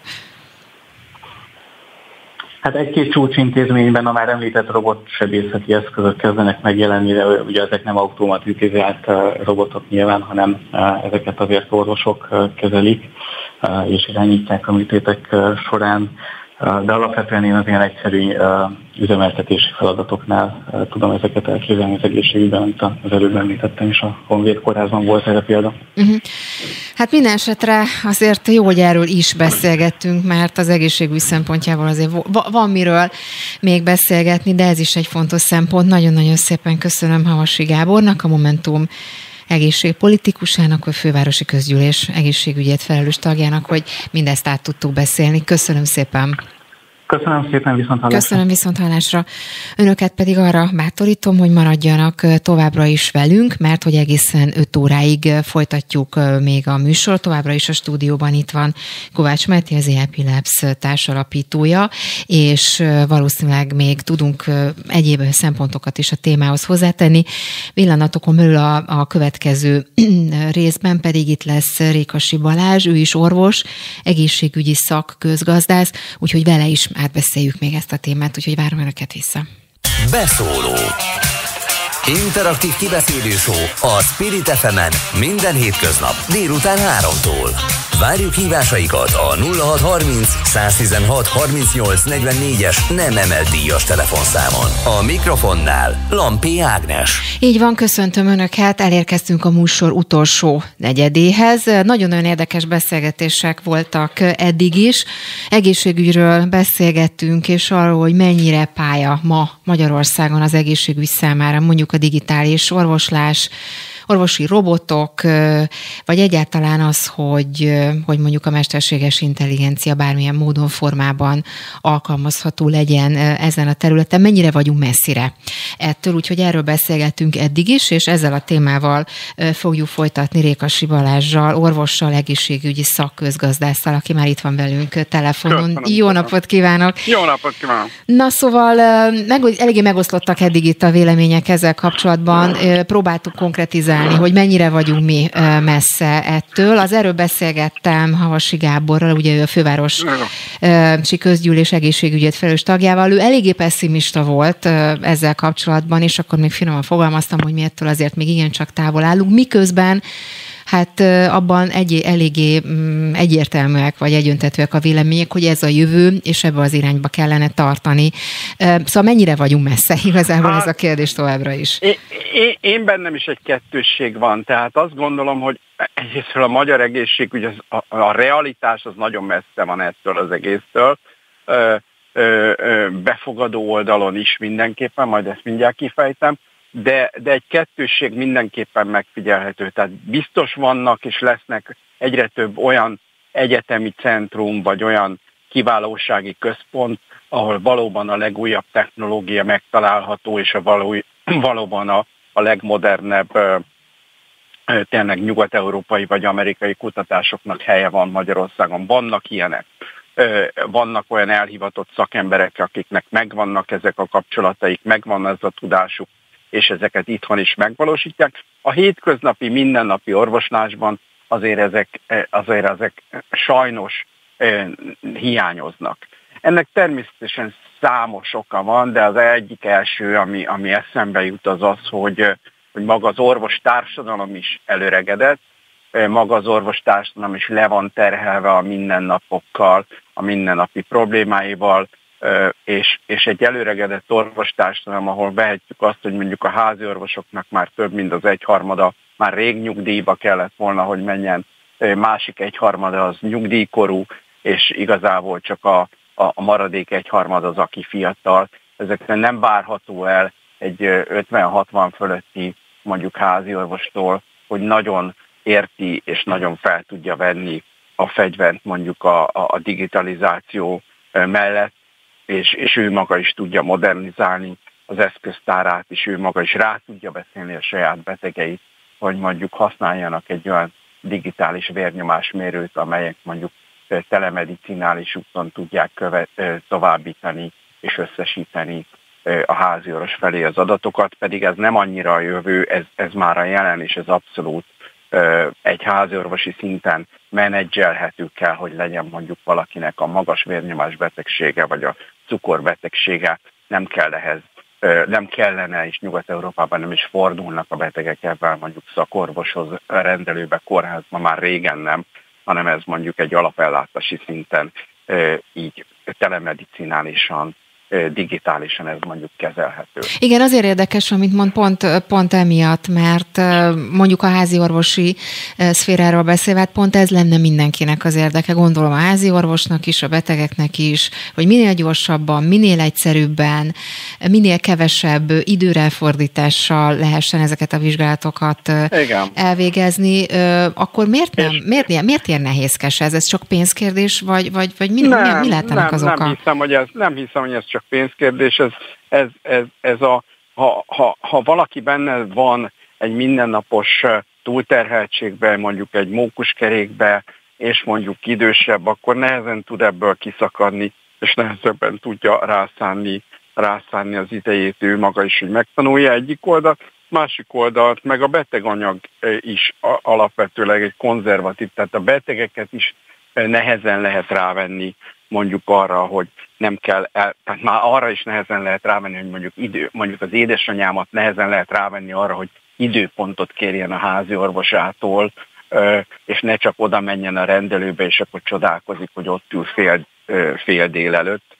Hát egy-két csúcsintézményben a már említett robotsebészeti eszközök kezdenek megjelenni, de ugye ezek nem automatizált robotok nyilván, hanem ezeket azért orvosok kezelik és irányítják a műtétek során. De alapvetően én az ilyen egyszerű üzemeltetési feladatoknál tudom ezeket elképzelni az egészségügyben, amit az előbb említettem is, a Honvéd Kórházban volt erre példa. Uh-huh. Hát minden esetre azért jó, hogy erről is beszélgettünk, mert az egészségügy szempontjából azért van miről még beszélgetni, de ez is egy fontos szempont. Nagyon-nagyon szépen köszönöm Havasi Gábornak, a Momentum egészségpolitikusának, vagy fővárosi közgyűlés egészségügyért felelős tagjának, hogy mindezt át tudtuk beszélni. Köszönöm szépen. Köszönöm szépen, viszonthallásra. Köszönöm, viszonthallásra. Önöket pedig arra bátorítom, hogy maradjanak továbbra is velünk, mert hogy egészen öt óráig folytatjuk még a műsor. Továbbra is a stúdióban itt van Kovács Máté, az e pé Labs társalapítója, és valószínűleg még tudunk egyéb szempontokat is a témához hozzátenni. Villanatokon belül a, a következő részben pedig itt lesz Rékasi Balázs, ő is orvos, egészségügyi szakközgazdász, úgyhogy vele is átbeszéljük még ezt a témát, úgyhogy várom önöket vissza. Beszóló. Interaktív kibeszélő show a Spirit ef emen minden hétköznap délután háromtól. Várjuk hívásaikat a nulla hat harminc száztizenhat harmincnyolc negyvennégyes nem emelt díjas telefonszámon. A mikrofonnál Lampi Ágnes. Így van, köszöntöm Önöket, elérkeztünk a műsor utolsó negyedéhez. Nagyon-nagyon érdekes beszélgetések voltak eddig is. Egészségügyről beszélgettünk, és arról, hogy mennyire pálya ma Magyarországon az egészségügy számára, mondjuk a digitális orvoslás, orvosi robotok, vagy egyáltalán az, hogy, hogy mondjuk a mesterséges intelligencia bármilyen módon, formában alkalmazható legyen ezen a területen, mennyire vagyunk messzire ettől, úgyhogy erről beszélgettünk eddig is, és ezzel a témával fogjuk folytatni Rékasi Balázssal, orvossal, egészségügyi szakközgazdásszal, aki már itt van velünk telefonon. Köszönöm. Jó napot kívánok! Jó napot kívánok! Na szóval meg, eléggé megoszlottak eddig itt a vélemények ezzel kapcsolatban, próbáltuk konkretizálni, hogy mennyire vagyunk mi messze ettől. Az erről beszélgettem Havasi Gáborral, ugye ő a fővárosi közgyűlés egészségügyért felelős tagjával. Ő eléggé pessimista volt ezzel kapcsolatban, és akkor még finoman fogalmaztam, hogy mi ettől azért még igencsak távol állunk. Miközben hát abban egy, eléggé egyértelműek, vagy egyöntetőek a vélemények, hogy ez a jövő, és ebbe az irányba kellene tartani. Szóval mennyire vagyunk messze igazából hát, ez a kérdés továbbra is? Én, én, én bennem is egy kettősség van, tehát azt gondolom, hogy egyrésztről a magyar egészségügy, az, a, a realitás az nagyon messze van ettől az egésztől. Ö, ö, ö, befogadó oldalon is mindenképpen, majd ezt mindjárt kifejtem, De, de egy kettősség mindenképpen megfigyelhető. Tehát biztos vannak és lesznek egyre több olyan egyetemi centrum, vagy olyan kiválósági központ, ahol valóban a legújabb technológia megtalálható, és a való, valóban a, a legmodernebb tényleg nyugat-európai vagy amerikai kutatásoknak helye van Magyarországon. Vannak ilyenek. Vannak olyan elhivatott szakemberek, akiknek megvannak ezek a kapcsolataik, megvan ez a tudásuk, és ezeket itthon is megvalósítják. A hétköznapi, mindennapi orvoslásban azért ezek, azért ezek sajnos eh, hiányoznak. Ennek természetesen számos oka van, de az egyik első, ami, ami eszembe jut, az az, hogy, hogy maga az orvostársadalom is előregedett, maga az orvostársadalom is le van terhelve a mindennapokkal, a mindennapi problémáival, És, és egy előregedett orvostársadalom, ahol vehetjük azt, hogy mondjuk a házi orvosoknak már több, mint az egyharmada már rég nyugdíjba kellett volna, hogy menjen, másik egyharmada az nyugdíjkorú, és igazából csak a, a, a maradék egyharmad az, aki fiatal. Ezekre nem várható el egy ötven-hatvan fölötti mondjuk házi orvostól, hogy nagyon érti és nagyon fel tudja venni a fegyvert mondjuk a, a digitalizáció mellett, És, és ő maga is tudja modernizálni az eszköztárát, és ő maga is rá tudja beszélni a saját betegeit, hogy mondjuk használjanak egy olyan digitális vérnyomásmérőt, amelyek mondjuk telemedicinális úton tudják követ, továbbítani és összesíteni a háziorvos felé az adatokat, pedig ez nem annyira a jövő, ez, ez már a jelen, és ez abszolút egy háziorvosi szinten menedzselhető kell, hogy legyen mondjuk valakinek a magas vérnyomás betegsége, vagy a cukorbetegsége, nem kell ehhez, nem kellene, és Nyugat-Európában nem is fordulnak a betegek ebben mondjuk szakorvoshoz, rendelőbe, kórházba, már régen nem, hanem ez mondjuk egy alapellátási szinten így telemedicinálisan digitálisan ez mondjuk kezelhető. Igen, azért érdekes, amit mond pont, pont emiatt, mert mondjuk a házi orvosi szféráról beszélve, hát pont ez lenne mindenkinek az érdeke, gondolom a házi orvosnak is, a betegeknek is, hogy minél gyorsabban, minél egyszerűbben, minél kevesebb időrefordítással lehessen ezeket a vizsgálatokat Igen. elvégezni. Akkor miért nem? Miért, miért ilyen nehézkes ez? Ez csak pénzkérdés, vagy, vagy, vagy mi, nem, mi lehet ennek az oka? Nem hiszem, hogy ez, nem hiszem, hogy ez csak pénzkérdés. Ez, ez, ez, ez a, ha, ha, ha valaki benne van egy mindennapos túlterheltségbe, mondjuk egy mókuskerékbe, és mondjuk idősebb, akkor nehezen tud ebből kiszakadni, és nehezebben tudja rászánni, rászánni az idejét ő maga is, hogy megtanulja egyik oldalt, másik oldalt, meg a beteganyag is alapvetőleg egy konzervatív, tehát a betegeket is nehezen lehet rávenni mondjuk arra, hogy nem kell, el, tehát már arra is nehezen lehet rávenni, hogy mondjuk idő, mondjuk az édesanyámat nehezen lehet rávenni arra, hogy időpontot kérjen a házi orvosától, és ne csak oda menjen a rendelőbe, és akkor csodálkozik, hogy ott ül fél, fél délelőtt,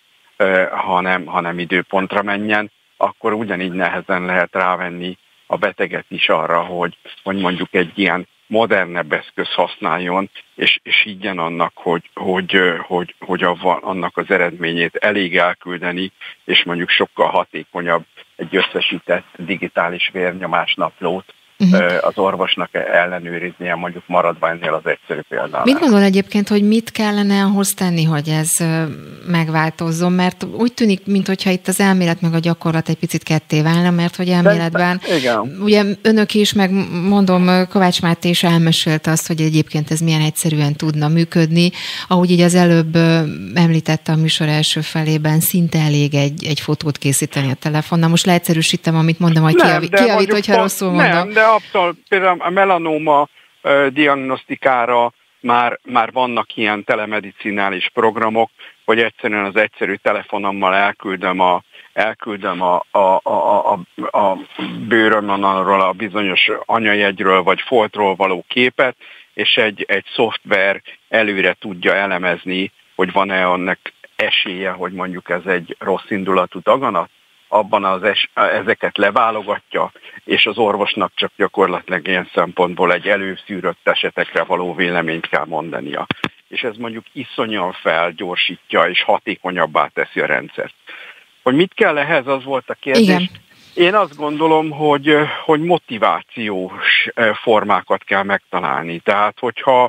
hanem, hanem időpontra menjen, akkor ugyanígy nehezen lehet rávenni a beteget is arra, hogy, hogy mondjuk egy ilyen modernebb eszköz használjon, és, és higgyen annak, hogy, hogy, hogy, hogy a, annak az eredményét elég elküldeni, és mondjuk sokkal hatékonyabb egy összesített digitális vérnyomásnaplót uh-huh. az orvosnak ellenőriznie, mondjuk maradva ennél az egyszerű példánál. Mit gondol egyébként, hogy mit kellene ahhoz tenni, hogy ez megváltozzon? Mert úgy tűnik, mintha itt az elmélet meg a gyakorlat egy picit ketté válna, mert hogy elméletben, de, ugye önök is, meg mondom, Kovács Máté is elmesélte azt, hogy egyébként ez milyen egyszerűen tudna működni. Ahogy így az előbb említette a műsor első felében, szinte elég egy, egy fotót készíteni a telefonnal. Most leegyszerűsítem, amit mondom, hogy nem, kiavít, hogyha rosszul mondom. Nem, de abszolút, például a melanóma uh, diagnosztikára már, már vannak ilyen telemedicinális programok, hogy egyszerűen az egyszerű telefonommal elküldöm a, elküldöm a, a, a, a, a bőrömről a bizonyos anyajegyről vagy foltról való képet, és egy, egy szoftver előre tudja elemezni, hogy van-e annak esélye, hogy mondjuk ez egy rossz indulatú daganat, abban az es, ezeket leválogatja, és az orvosnak csak gyakorlatilag ilyen szempontból egy előszűrött esetekre való véleményt kell mondania. És ez mondjuk iszonyan felgyorsítja és hatékonyabbá teszi a rendszert. Hogy mit kell ehhez, az volt a kérdés. Igen. Én azt gondolom, hogy, hogy motivációs formákat kell megtalálni. Tehát, hogyha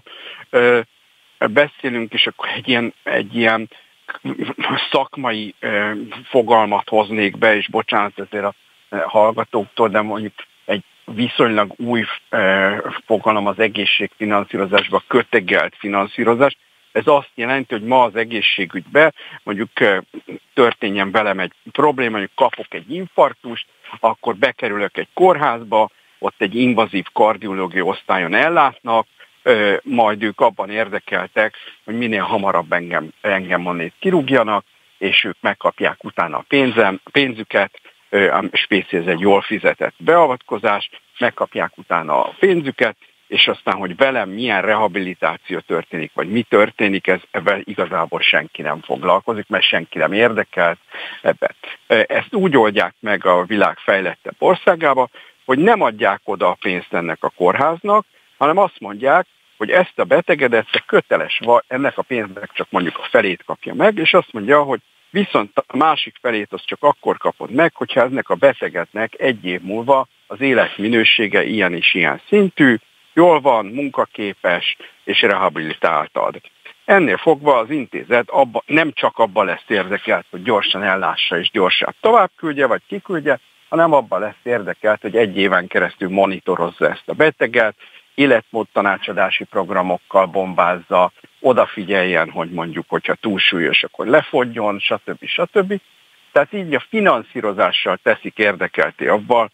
beszélünk, és akkor egy ilyen, egy ilyen szakmai fogalmat hoznék be, és bocsánat ezért a hallgatóktól, de mondjuk egy viszonylag új fogalom az egészségfinanszírozásban, kötegelt finanszírozás. Ez azt jelenti, hogy ma az egészségügyben mondjuk történjen velem egy probléma, mondjuk kapok egy infarktust, akkor bekerülök egy kórházba, ott egy invazív kardiológiai osztályon ellátnak, majd ők abban érdekeltek, hogy minél hamarabb engem, engem onnét kirúgjanak, és ők megkapják utána a pénzem, pénzüket, spéci ez egy jól fizetett beavatkozás, megkapják utána a pénzüket, és aztán, hogy velem milyen rehabilitáció történik, vagy mi történik, ez, ebben igazából senki nem foglalkozik, mert senki nem érdekelt ebben. Ezt úgy oldják meg a világ fejlettebb országába, hogy nem adják oda a pénzt ennek a kórháznak, hanem azt mondják, hogy ezt a betegedet te köteles vagy, ennek a pénznek csak mondjuk a felét kapja meg, és azt mondja, hogy viszont a másik felét azt csak akkor kapod meg, hogyha ennek a betegednek egy év múlva az életminősége ilyen és ilyen szintű, jól van, munkaképes és rehabilitáltad. Ennél fogva az intézet abba, nem csak abban lesz érdekelt, hogy gyorsan ellássa és gyorsan tovább küldje, vagy kiküldje, hanem abban lesz érdekelt, hogy egy éven keresztül monitorozza ezt a beteget, életmód tanácsadási programokkal bombázza, odafigyeljen, hogy mondjuk, hogyha túlsúlyos, akkor lefogjon, stb. stb. Tehát így a finanszírozással teszik érdekelté abban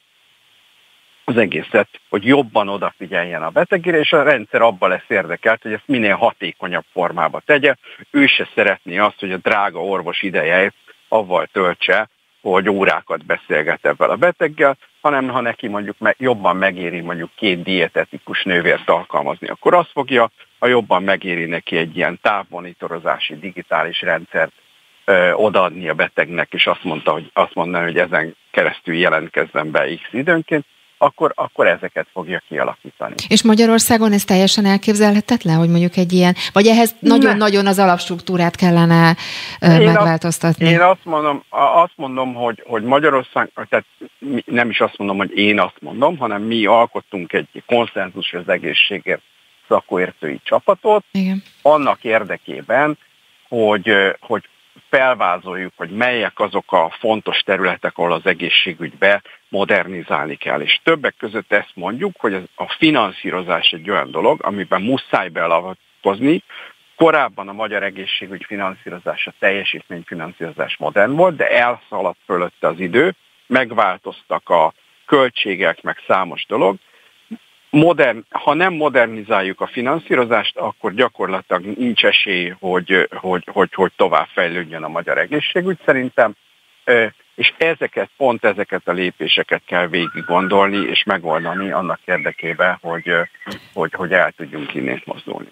az egészet, hogy jobban odafigyeljen a betegére, és a rendszer abban lesz érdekelt, hogy ezt minél hatékonyabb formába tegye. Ő se szeretné azt, hogy a drága orvos idejeit avval töltse, hogy órákat beszélget ebben a beteggel, hanem ha neki mondjuk jobban megéri mondjuk két dietetikus nővért alkalmazni, akkor azt fogja, ha jobban megéri neki egy ilyen távmonitorozási digitális rendszert ö, odaadni a betegnek, és azt mondta, hogy azt mondaná, hogy ezen keresztül jelentkezzen be X időnként, akkor, akkor ezeket fogja kialakítani. És Magyarországon ez teljesen elképzelhetetlen, hogy mondjuk egy ilyen, vagy ehhez nagyon-nagyon az alapstruktúrát kellene én megváltoztatni? Azt, én azt mondom, azt mondom hogy, hogy Magyarország, tehát nem is azt mondom, hogy én azt mondom, hanem mi alkottunk egy konszenzus az egészségért szakértői csapatot, igen, annak érdekében, hogy, hogy felvázoljuk, hogy melyek azok a fontos területek, ahol az egészségügybe modernizálni kell. És többek között ezt mondjuk, hogy a finanszírozás egy olyan dolog, amiben muszáj beavatkozni. Korábban a magyar egészségügy finanszírozása teljesítményfinanszírozás modern volt, de elszaladt fölötte az idő, megváltoztak a költségek, meg számos dolog. Modern, ha nem modernizáljuk a finanszírozást, akkor gyakorlatilag nincs esély, hogy, hogy, hogy, hogy tovább fejlődjön a magyar egészségügy szerintem, és ezeket, pont ezeket a lépéseket kell végig gondolni és megoldani annak érdekében, hogy, hogy, hogy el tudjunk innét mozdulni.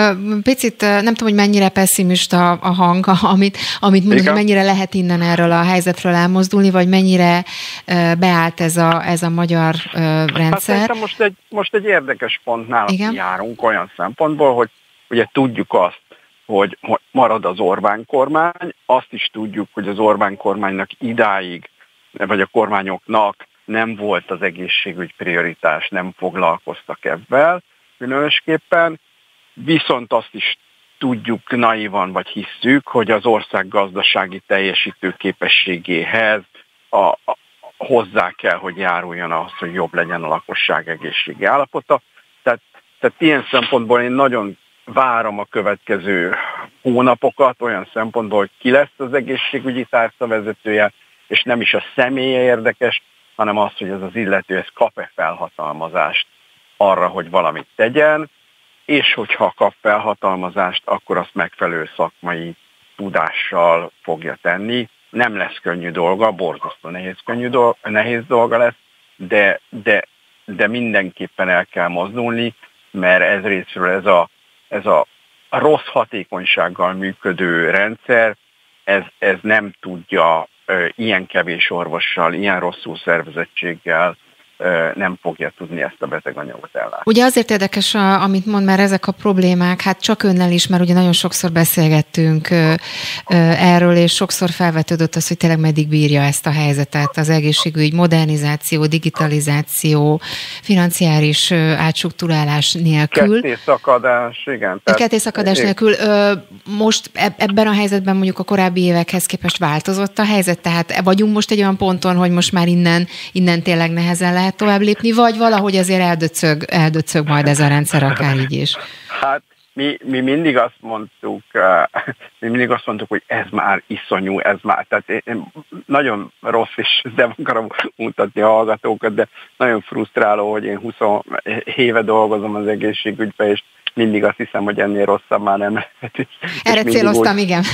Picit nem tudom, hogy mennyire pessimista a hang, amit, amit mondod, hogy mennyire lehet innen erről a helyzetről elmozdulni, vagy mennyire beállt ez a, ez a magyar rendszer. Hát szerintem most egy, most egy érdekes pontnál igen, járunk olyan szempontból, hogy ugye tudjuk azt, hogy marad az Orbán kormány, azt is tudjuk, hogy az Orbán kormánynak idáig, vagy a kormányoknak nem volt az egészségügy prioritás, nem foglalkoztak ebben különösképpen, viszont azt is tudjuk naivan, vagy hisszük, hogy az ország gazdasági teljesítő képességéhez a, a, hozzá kell, hogy járuljon ahhoz, hogy jobb legyen a lakosság egészségi állapota. Tehát, tehát ilyen szempontból én nagyon várom a következő hónapokat olyan szempontból, hogy ki lesz az egészségügyi tárca vezetője, és nem is a személye érdekes, hanem az, hogy ez az illető ez kap-e felhatalmazást arra, hogy valamit tegyen, és hogyha kap felhatalmazást, akkor azt megfelelő szakmai tudással fogja tenni. Nem lesz könnyű dolga, borzasztó nehéz, könnyű dolga, nehéz dolga lesz, de, de, de mindenképpen el kell mozdulni, mert ez részről ez a ez a rossz hatékonysággal működő rendszer, ez, ez nem tudja ö, ilyen kevés orvossal, ilyen rosszul szervezettséggel nem fogja tudni ezt a beteganyagot ellátni. Ugye azért érdekes, a, amit mond, mert ezek a problémák, hát csak önnel is, mert ugye nagyon sokszor beszélgettünk ö, ö, erről, és sokszor felvetődött az, hogy tényleg meddig bírja ezt a helyzetet, az egészségügy, modernizáció, digitalizáció, financiáris ö, átstruktúrálás nélkül. Kettészakadás, igen. Kettészakadás nélkül. Ö, most ebben a helyzetben mondjuk a korábbi évekhez képest változott a helyzet, tehát vagyunk most egy olyan ponton, hogy most már innen, innen tényleg nehezen lehet tovább lépni, vagy valahogy azért eldöcög, eldöcög majd ez a rendszer akár így is? Hát mi, mi mindig azt mondtuk, mi mindig azt mondtuk, hogy ez már iszonyú, ez már, tehát én nagyon rossz, és nem akarom mutatni a hallgatókat, de nagyon frusztráló, hogy én húsz éve dolgozom az egészségügyben, és mindig azt hiszem, hogy ennél rosszabb már nem lehet. Erre céloztam, úgy, igen.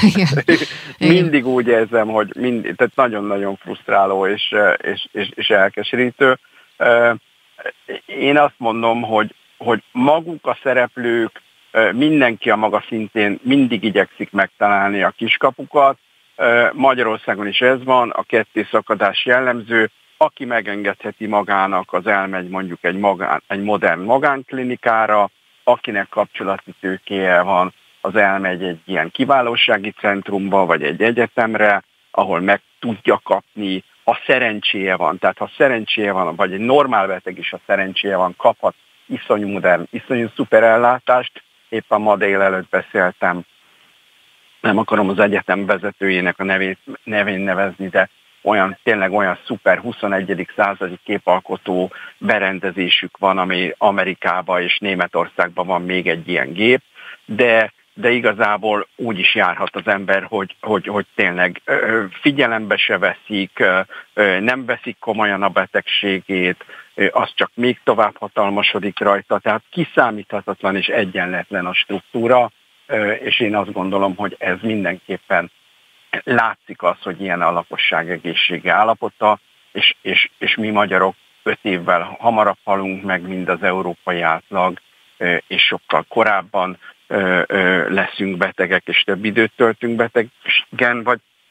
mindig úgy érzem, hogy mindig, tehát nagyon-nagyon frusztráló és, és, és, és elkeserítő. Én azt mondom, hogy, hogy maguk a szereplők, mindenki a maga szintén mindig igyekszik megtalálni a kiskapukat. Magyarországon is ez van, a kettészakadás jellemző. Aki megengedheti magának, az elmegy mondjuk egy, magán, egy modern magánklinikára, akinek kapcsolati tőkéje van, az elmegy egy ilyen kiválósági centrumba, vagy egy egyetemre, ahol meg tudja kapni, ha szerencséje van, tehát ha szerencséje van, vagy egy normál beteg is, ha szerencséje van, kaphat iszonyú modern, iszonyú szuperellátást. Éppen ma délelőtt beszéltem, nem akarom az egyetem vezetőjének a nevét, nevén nevezni, de olyan, tényleg olyan szuper huszonegyedik századi képalkotó berendezésük van, ami Amerikában és Németországban van még egy ilyen gép, de, de igazából úgy is járhat az ember, hogy, hogy, hogy tényleg figyelembe se veszik, nem veszik komolyan a betegségét, az csak még tovább hatalmasodik rajta, tehát kiszámíthatatlan és egyenletlen a struktúra, és én azt gondolom, hogy ez mindenképpen látszik az, hogy ilyen a lakosság egészségi állapota, és, és, és mi magyarok öt évvel hamarabb halunk meg, mint az európai átlag, és sokkal korábban leszünk betegek, és több időt töltünk betegen, vagy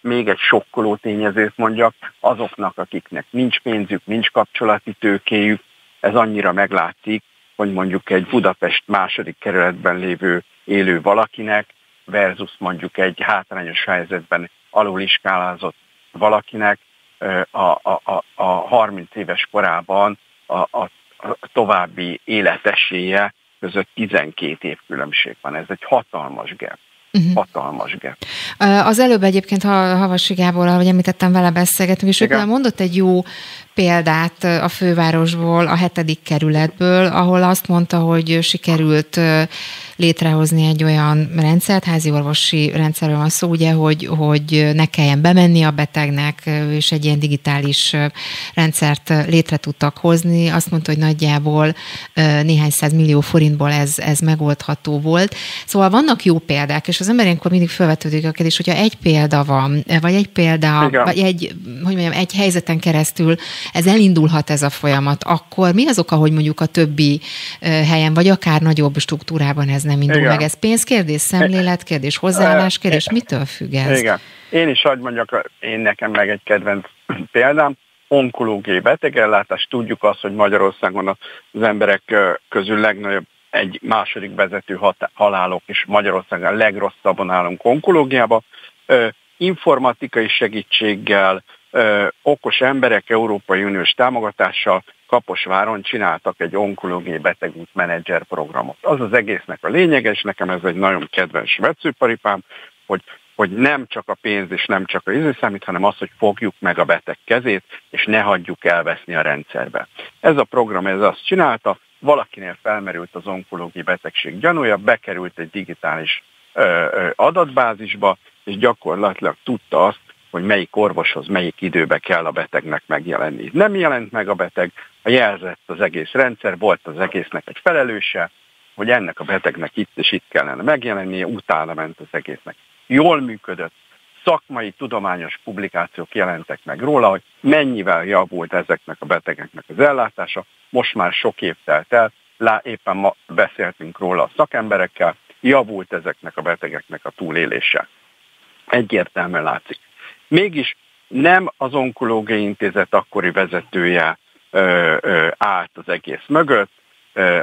még egy sokkoló tényezőt mondjak, azoknak, akiknek nincs pénzük, nincs kapcsolati tőkéjük, ez annyira meglátszik, hogy mondjuk egy Budapest második kerületben lévő élő valakinek versus mondjuk egy hátrányos helyzetben aluliskálázott valakinek a, a, a, a harminc éves korában a, a, a további életesélye között tizenkét év különbség van. Ez egy hatalmas gap. Uh-huh. Hatalmas gap. Az előbb egyébként Havasi Gábor, ahogy említettem, vele beszélgetünk, és ő például mondott egy jó példát a fővárosból, a hetedik kerületből, ahol azt mondta, hogy sikerült létrehozni egy olyan rendszert, házi orvosi rendszerről van szó, ugye, hogy, hogy ne kelljen bemenni a betegnek, és egy ilyen digitális rendszert létre tudtak hozni. Azt mondta, hogy nagyjából néhány száz millió forintból ez, ez megoldható volt. Szóval vannak jó példák, és az ember ilyenkor mindig felvetődik a kérdés, hogyha egy példa van, vagy egy példa, igen. vagy egy, hogy mondjam, egy helyzeten keresztül ez elindulhat ez a folyamat, akkor mi az oka, hogy mondjuk a többi helyen, vagy akár nagyobb struktúrában ez nem indul igen. meg? Ez pénzkérdés, szemléletkérdés, hozzáálláskérdés, mitől függ ez? Igen. Én is hadd mondjak, én nekem meg egy kedvenc példám, onkológiai betegellátás. Tudjuk azt, hogy Magyarországon az emberek közül legnagyobb egy második vezető hat- halálok, és Magyarországon a legrosszabban állunk onkológiába. Ö, informatikai segítséggel, ö, okos emberek Európai Uniós támogatással Kaposváron csináltak egy onkológiai betegút menedzser programot. Az az egésznek a lényege, és nekem ez egy nagyon kedves vetszőparipám, hogy, hogy nem csak a pénz és nem csak a ízű számít, hanem az, hogy fogjuk meg a beteg kezét, és ne hagyjuk elveszni a rendszerbe. Ez a program ez azt csinálta, valakinél felmerült az onkológiai betegség gyanúja, bekerült egy digitális ö, ö, adatbázisba, és gyakorlatilag tudta azt, hogy melyik orvoshoz, melyik időbe kell a betegnek megjelenni. Nem jelent meg a beteg, a jelzett az egész rendszer, volt az egésznek egy felelőse, hogy ennek a betegnek itt és itt kellene megjelennie, utána ment az egésznek. Jól működött, szakmai, tudományos publikációk jelentek meg róla, hogy mennyivel javult ezeknek a betegeknek az ellátása. Most már sok év telt el, lá, éppen ma beszéltünk róla a szakemberekkel, javult ezeknek a betegeknek a túlélése. Egyértelműen látszik. Mégis nem az Onkológiai Intézet akkori vezetője ö, ö, állt az egész mögött, ö,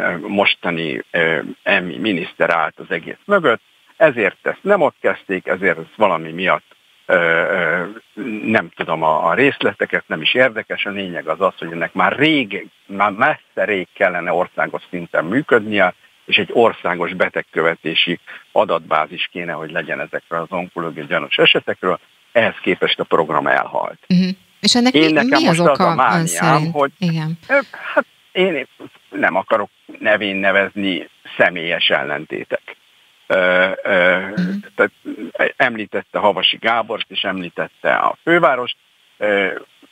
mostani ö, Emmi miniszter állt az egész mögött, ezért ezt nem ott kezdték, ezért ez valami miatt ö, ö, nem tudom a, a részleteket, nem is érdekes, a lényeg az az, hogy ennek már rég, már messze rég kellene országos szinten működnie, és egy országos betegkövetési adatbázis kéne, hogy legyen ezekről az onkológiai gyanús esetekről, ehhez képest a program elhalt. Uh-huh. És ennek én mi, mi az oka az ön szerint? Hogy, igen. Hát én nem akarok nevén nevezni személyes ellentétek. Ö, ö, uh-huh. Tehát említette Havasi Gábort, és említette a fővárost. Ö,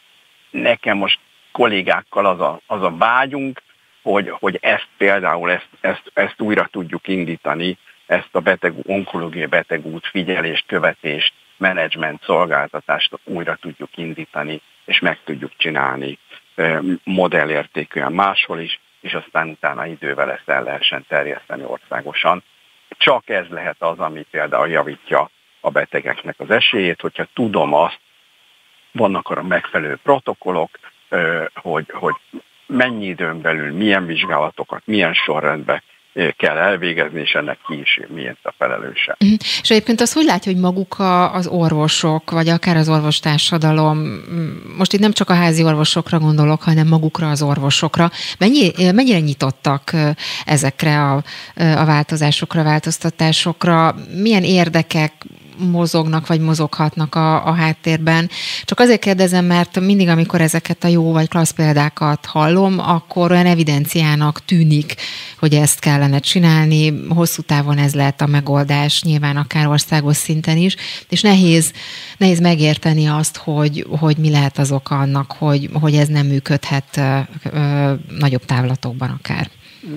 nekem most kollégákkal az a, az a vágyunk, hogy, hogy ezt például ezt, ezt, ezt újra tudjuk indítani, ezt a beteg, onkológiai betegút figyelést, követést, menedzsment szolgáltatást újra tudjuk indítani, és meg tudjuk csinálni modellértékűen máshol is, és aztán utána idővel ezt el lehessen terjeszteni országosan. Csak ez lehet az, ami például javítja a betegeknek az esélyét, hogyha tudom azt, vannak arra megfelelő protokollok, hogy, hogy mennyi időn belül milyen vizsgálatokat, milyen sorrendben kell elvégezni, és ennek ki is milyen a felelőse. Uh-huh. És egyébként az hogy látja, hogy maguk a, az orvosok, vagy akár az orvostársadalom, most itt nem csak a házi orvosokra gondolok, hanem magukra az orvosokra, mennyi, mennyire nyitottak ezekre a, a változásokra, változtatásokra, milyen érdekek mozognak, vagy mozoghatnak a, a háttérben. Csak azért kérdezem, mert mindig, amikor ezeket a jó vagy klassz példákat hallom, akkor olyan evidenciának tűnik, hogy ezt kellene csinálni, hosszú távon ez lehet a megoldás, nyilván akár országos szinten is, és nehéz, nehéz megérteni azt, hogy, hogy mi lehet az oka annak, hogy, hogy ez nem működhet ö, ö, nagyobb távlatokban akár.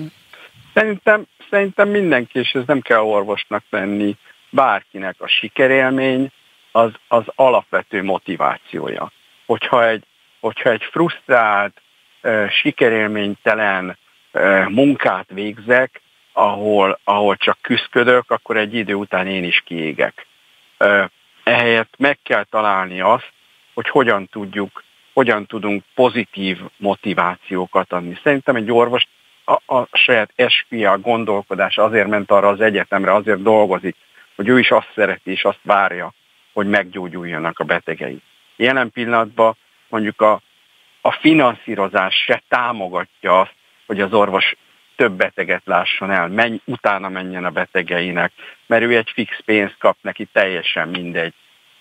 Szerintem, szerintem mindenki, és ez nem kell orvosnak lenni, bárkinek a sikerélmény az, az alapvető motivációja. Hogyha egy, hogyha egy frusztrált, uh, sikerélménytelen uh, munkát végzek, ahol, ahol csak küszködök, akkor egy idő után én is kiégek. Uh, ehelyett meg kell találni azt, hogy hogyan tudjuk, hogyan tudunk pozitív motivációkat adni. Szerintem egy orvos a, a saját es pé á gondolkodása azért ment arra az egyetemre, azért dolgozik, hogy ő is azt szereti és azt várja, hogy meggyógyuljanak a betegei. Jelen pillanatban mondjuk a, a finanszírozás se támogatja azt, hogy az orvos több beteget lásson el, menj, utána menjen a betegeinek, mert ő egy fix pénzt kap, neki teljesen mindegy,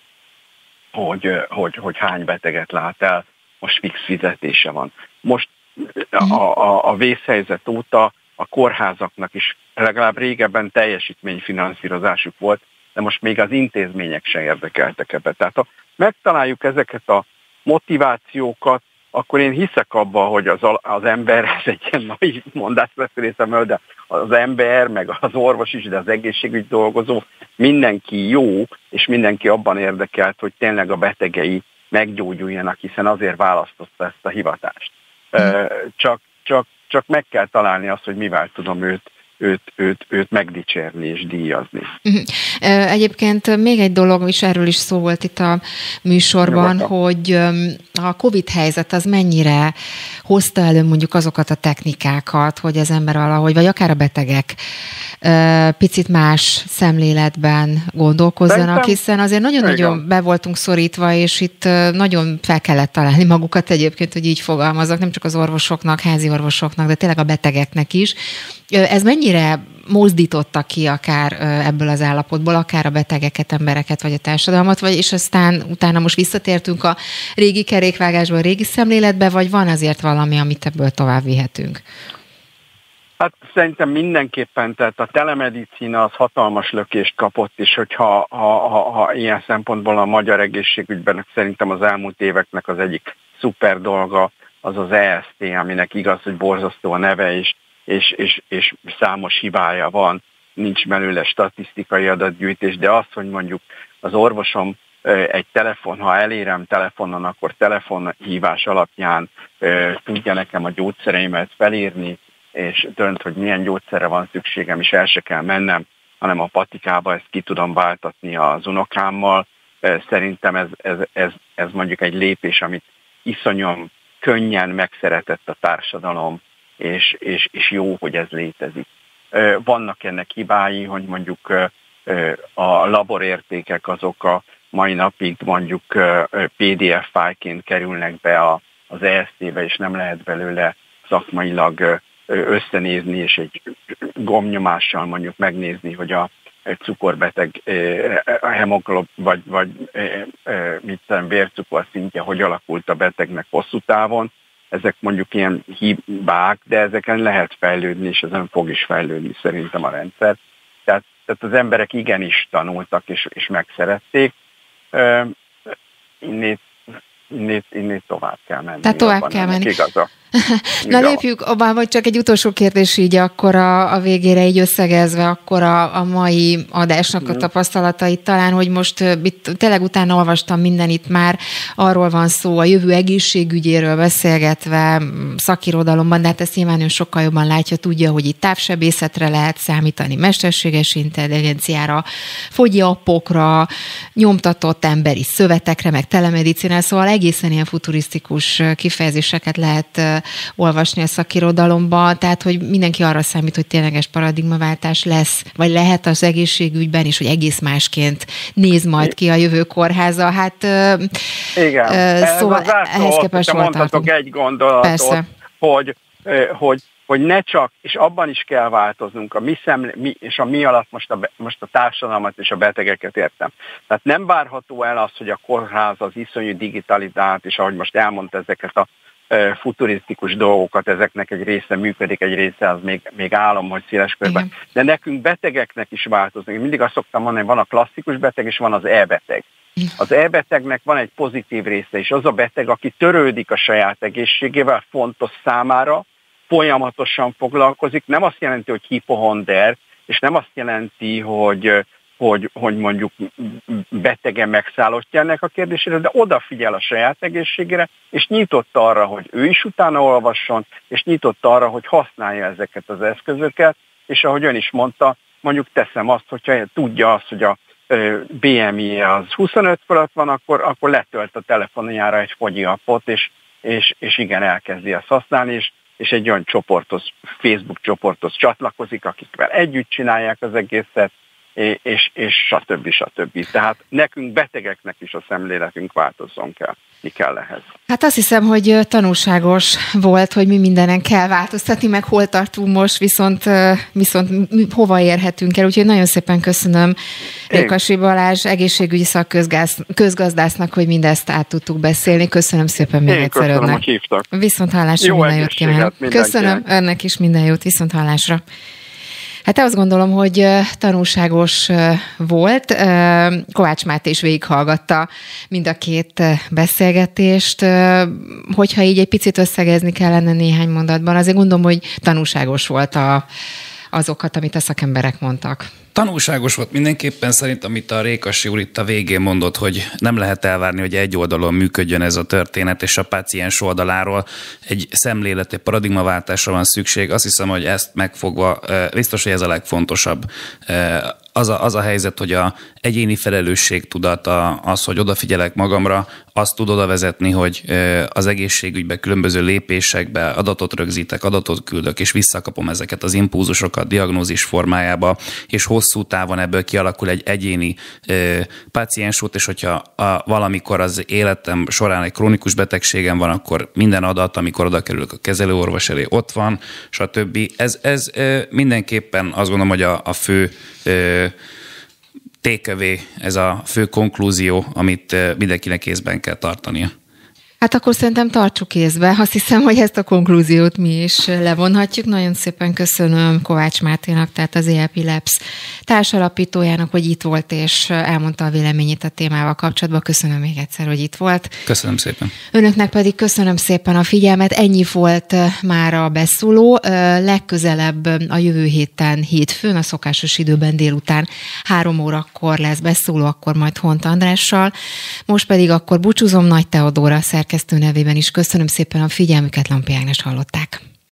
hogy, hogy, hogy hány beteget lát el, most fix fizetése van. Most a, a, a vészhelyzet óta a kórházaknak is legalább régebben teljesítményfinanszírozásuk volt, de most még az intézmények se érdekeltek ebbe. Tehát ha megtaláljuk ezeket a motivációkat, akkor én hiszek abban, hogy az, az ember, ez egy ilyen nagy mondás lesz részemről, de az ember, meg az orvos is, de az egészségügy dolgozó, mindenki jó, és mindenki abban érdekelt, hogy tényleg a betegei meggyógyuljanak, hiszen azért választotta ezt a hivatást. Csak, csak, csak meg kell találni azt, hogy mivel tudom őt Őt, őt, őt megdicsérni és díjazni. Egyébként még egy dolog, és erről is szó volt itt a műsorban, Nyugodtan. hogy a Covid helyzet az mennyire hozta elő mondjuk azokat a technikákat, hogy az ember valahogy, vagy akár a betegek picit más szemléletben gondolkozzanak, Szerintem, hiszen azért nagyon-nagyon igen. be voltunk szorítva, és itt nagyon fel kellett találni magukat egyébként, hogy így fogalmazok, nem csak az orvosoknak, házi orvosoknak, de tényleg a betegeknek is. Ez mennyire mozdította ki akár ebből az állapotból, akár a betegeket, embereket, vagy a társadalmat, vagy és aztán utána most visszatértünk a régi kerékvágásba, a régi szemléletbe, vagy van azért valami, amit ebből tovább vihetünk? Hát szerintem mindenképpen, tehát a telemedicina az hatalmas lökést kapott, és hogyha ha, ha, ha ilyen szempontból a magyar egészségügyben szerintem az elmúlt éveknek az egyik szuper dolga az az e es té, aminek igaz, hogy borzasztó a neve is, és, és, és számos hibája van, nincs belőle statisztikai adatgyűjtés, de az, hogy mondjuk az orvosom egy telefon, ha elérem telefonon, akkor telefonhívás alapján tudja nekem a gyógyszereimet felírni, és dönt, hogy milyen gyógyszerre van szükségem, és el se kell mennem, hanem a patikába ezt ki tudom váltatni az unokámmal. Szerintem ez, ez, ez, ez mondjuk egy lépés, amit iszonyan könnyen megszeretett a társadalom, és, és, és jó, hogy ez létezik. Vannak ennek hibái, hogy mondjuk a laborértékek azok a mai napig mondjuk pé dé ef fájlként kerülnek be az e es té-be, és nem lehet belőle szakmailag összenézni, és egy gombnyomással mondjuk megnézni, hogy a cukorbeteg hemoglobin vagy, vagy mit tudom, vércukor szintje hogy alakult a betegnek hosszú távon. Ezek mondjuk ilyen hibák, de ezeken lehet fejlődni, és ezen fog is fejlődni szerintem a rendszer. Tehát, tehát az emberek igenis tanultak, és, és megszerették. Innét, innét, innét tovább kell menni. Tehát tovább kell menni. Igaza. Na lépjük, vagy csak egy utolsó kérdés így akkor a, a végére így összegezve, akkor a, a mai adásnak a tapasztalatait talán, hogy most itt tényleg utána olvastam minden, itt már arról van szó, a jövő egészségügyéről beszélgetve szakirodalomban, de hát ezt nyilván ön sokkal jobban látja, tudja, hogy itt távsebészetre lehet számítani, mesterséges intelligenciára, fogyi appokra, nyomtatott emberi szövetekre, meg telemedicinára, szóval egészen ilyen futurisztikus kifejezéseket lehet olvasni a szakirodalomban, tehát hogy mindenki arra számít, hogy tényleges paradigmaváltás lesz, vagy lehet az egészségügyben is, hogy egész másként néz majd ki a jövő kórháza. Hát igen, szóval ez ehhez képest mondhatok egy gondolatot, Persze. hogy, hogy, hogy ne csak, és abban is kell változnunk, a mi szemlé, mi, és a mi alatt most a, most a társadalmat és a betegeket értem. Tehát nem várható el az, hogy a kórház az iszonyú digitalizált, és ahogy most elmondta ezeket a futurisztikus dolgokat, ezeknek egy része működik, egy része az még, még álom, hogy széles körben. Igen. De nekünk betegeknek is változni. Én mindig azt szoktam mondani, hogy van a klasszikus beteg, és van az e-beteg. Az e-betegnek van egy pozitív része is. Az a beteg, aki törődik a saját egészségével, fontos számára, folyamatosan foglalkozik. Nem azt jelenti, hogy hipohonder, és nem azt jelenti, hogy Hogy, hogy mondjuk betegen megszállottja ennek a kérdésére, de odafigyel a saját egészségére, és nyitott arra, hogy ő is utána olvasson, és nyitott arra, hogy használja ezeket az eszközöket, és ahogy ön is mondta, mondjuk teszem azt, hogyha tudja azt, hogy a bé em i-je az huszonöt fölött van, akkor, akkor letölt a telefonjára egy fogyi appot, és, és, és igen, elkezdi ezt használni, és, és egy olyan csoporthoz, Facebook csoporthoz csatlakozik, akikvel együtt csinálják az egészet, és, és stb. stb. Tehát nekünk betegeknek is a szemléletünk változzon kell. Mi kell ehhez? Hát azt hiszem, hogy tanulságos volt, hogy mi mindenen kell változtatni, meg hol tartunk most, viszont, viszont hova érhetünk el. Úgyhogy nagyon szépen köszönöm Rékasi Balázs egészségügyi szakközgazdásznak, hogy mindezt át tudtuk beszélni. Köszönöm szépen még Én egyszer köszönöm, önnek. hogy hívtak. Viszont hallásra, jó minden jót kívánok. Köszönöm önnek is, minden jót, viszont hallásra. Hát azt gondolom, hogy tanulságos volt. Kovács Máté is végighallgatta mind a két beszélgetést. Hogyha így egy picit összegezni kellene néhány mondatban, azért gondolom, hogy tanulságos volt a, azokat, amit a szakemberek mondtak. Tanulságos volt mindenképpen, szerintem, amit a Rékasi úr itt a végén mondott, hogy nem lehet elvárni, hogy egy oldalon működjön ez a történet, és a páciens oldaláról egy szemléleti paradigmaváltásra van szükség. Azt hiszem, hogy ezt megfogva, biztos, hogy ez a legfontosabb. Az a, az a helyzet, hogy a egyéni felelősségtudat, az, hogy odafigyelek magamra, azt tud oda vezetni, hogy az egészségügyben különböző lépésekbe adatot rögzítek, adatot küldök, és visszakapom ezeket az impulzusokat diagnózis formájába, és hosszú távon ebből kialakul egy egyéni páciensút, és hogyha a, valamikor az életem során egy krónikus betegségem van, akkor minden adat, amikor oda kerülök a kezelőorvos elé, ott van, stb. Ez, ez mindenképpen azt gondolom, hogy a, a fő takeaway, ez a fő konklúzió, amit mindenkinek észben kell tartania. Hát akkor szerintem tartsuk észbe. Azt hiszem, hogy ezt a konklúziót mi is levonhatjuk. Nagyon szépen köszönöm Kovács Máténak, tehát az é el pé Labs társalapítójának, hogy itt volt, és elmondta a véleményét a témával kapcsolatban. Köszönöm még egyszer, hogy itt volt. Köszönöm szépen. Önöknek pedig köszönöm szépen a figyelmet. Ennyi volt már a beszóló. Legközelebb a jövő héten, hétfőn, a szokásos időben délután három órakor lesz beszóló, akkor majd Hont Andrással. Most pedig akkor búcsúzom, Nagy Teodóra szerkesztő nevében is köszönöm szépen a figyelmüket, Lampi Ágnes hallották.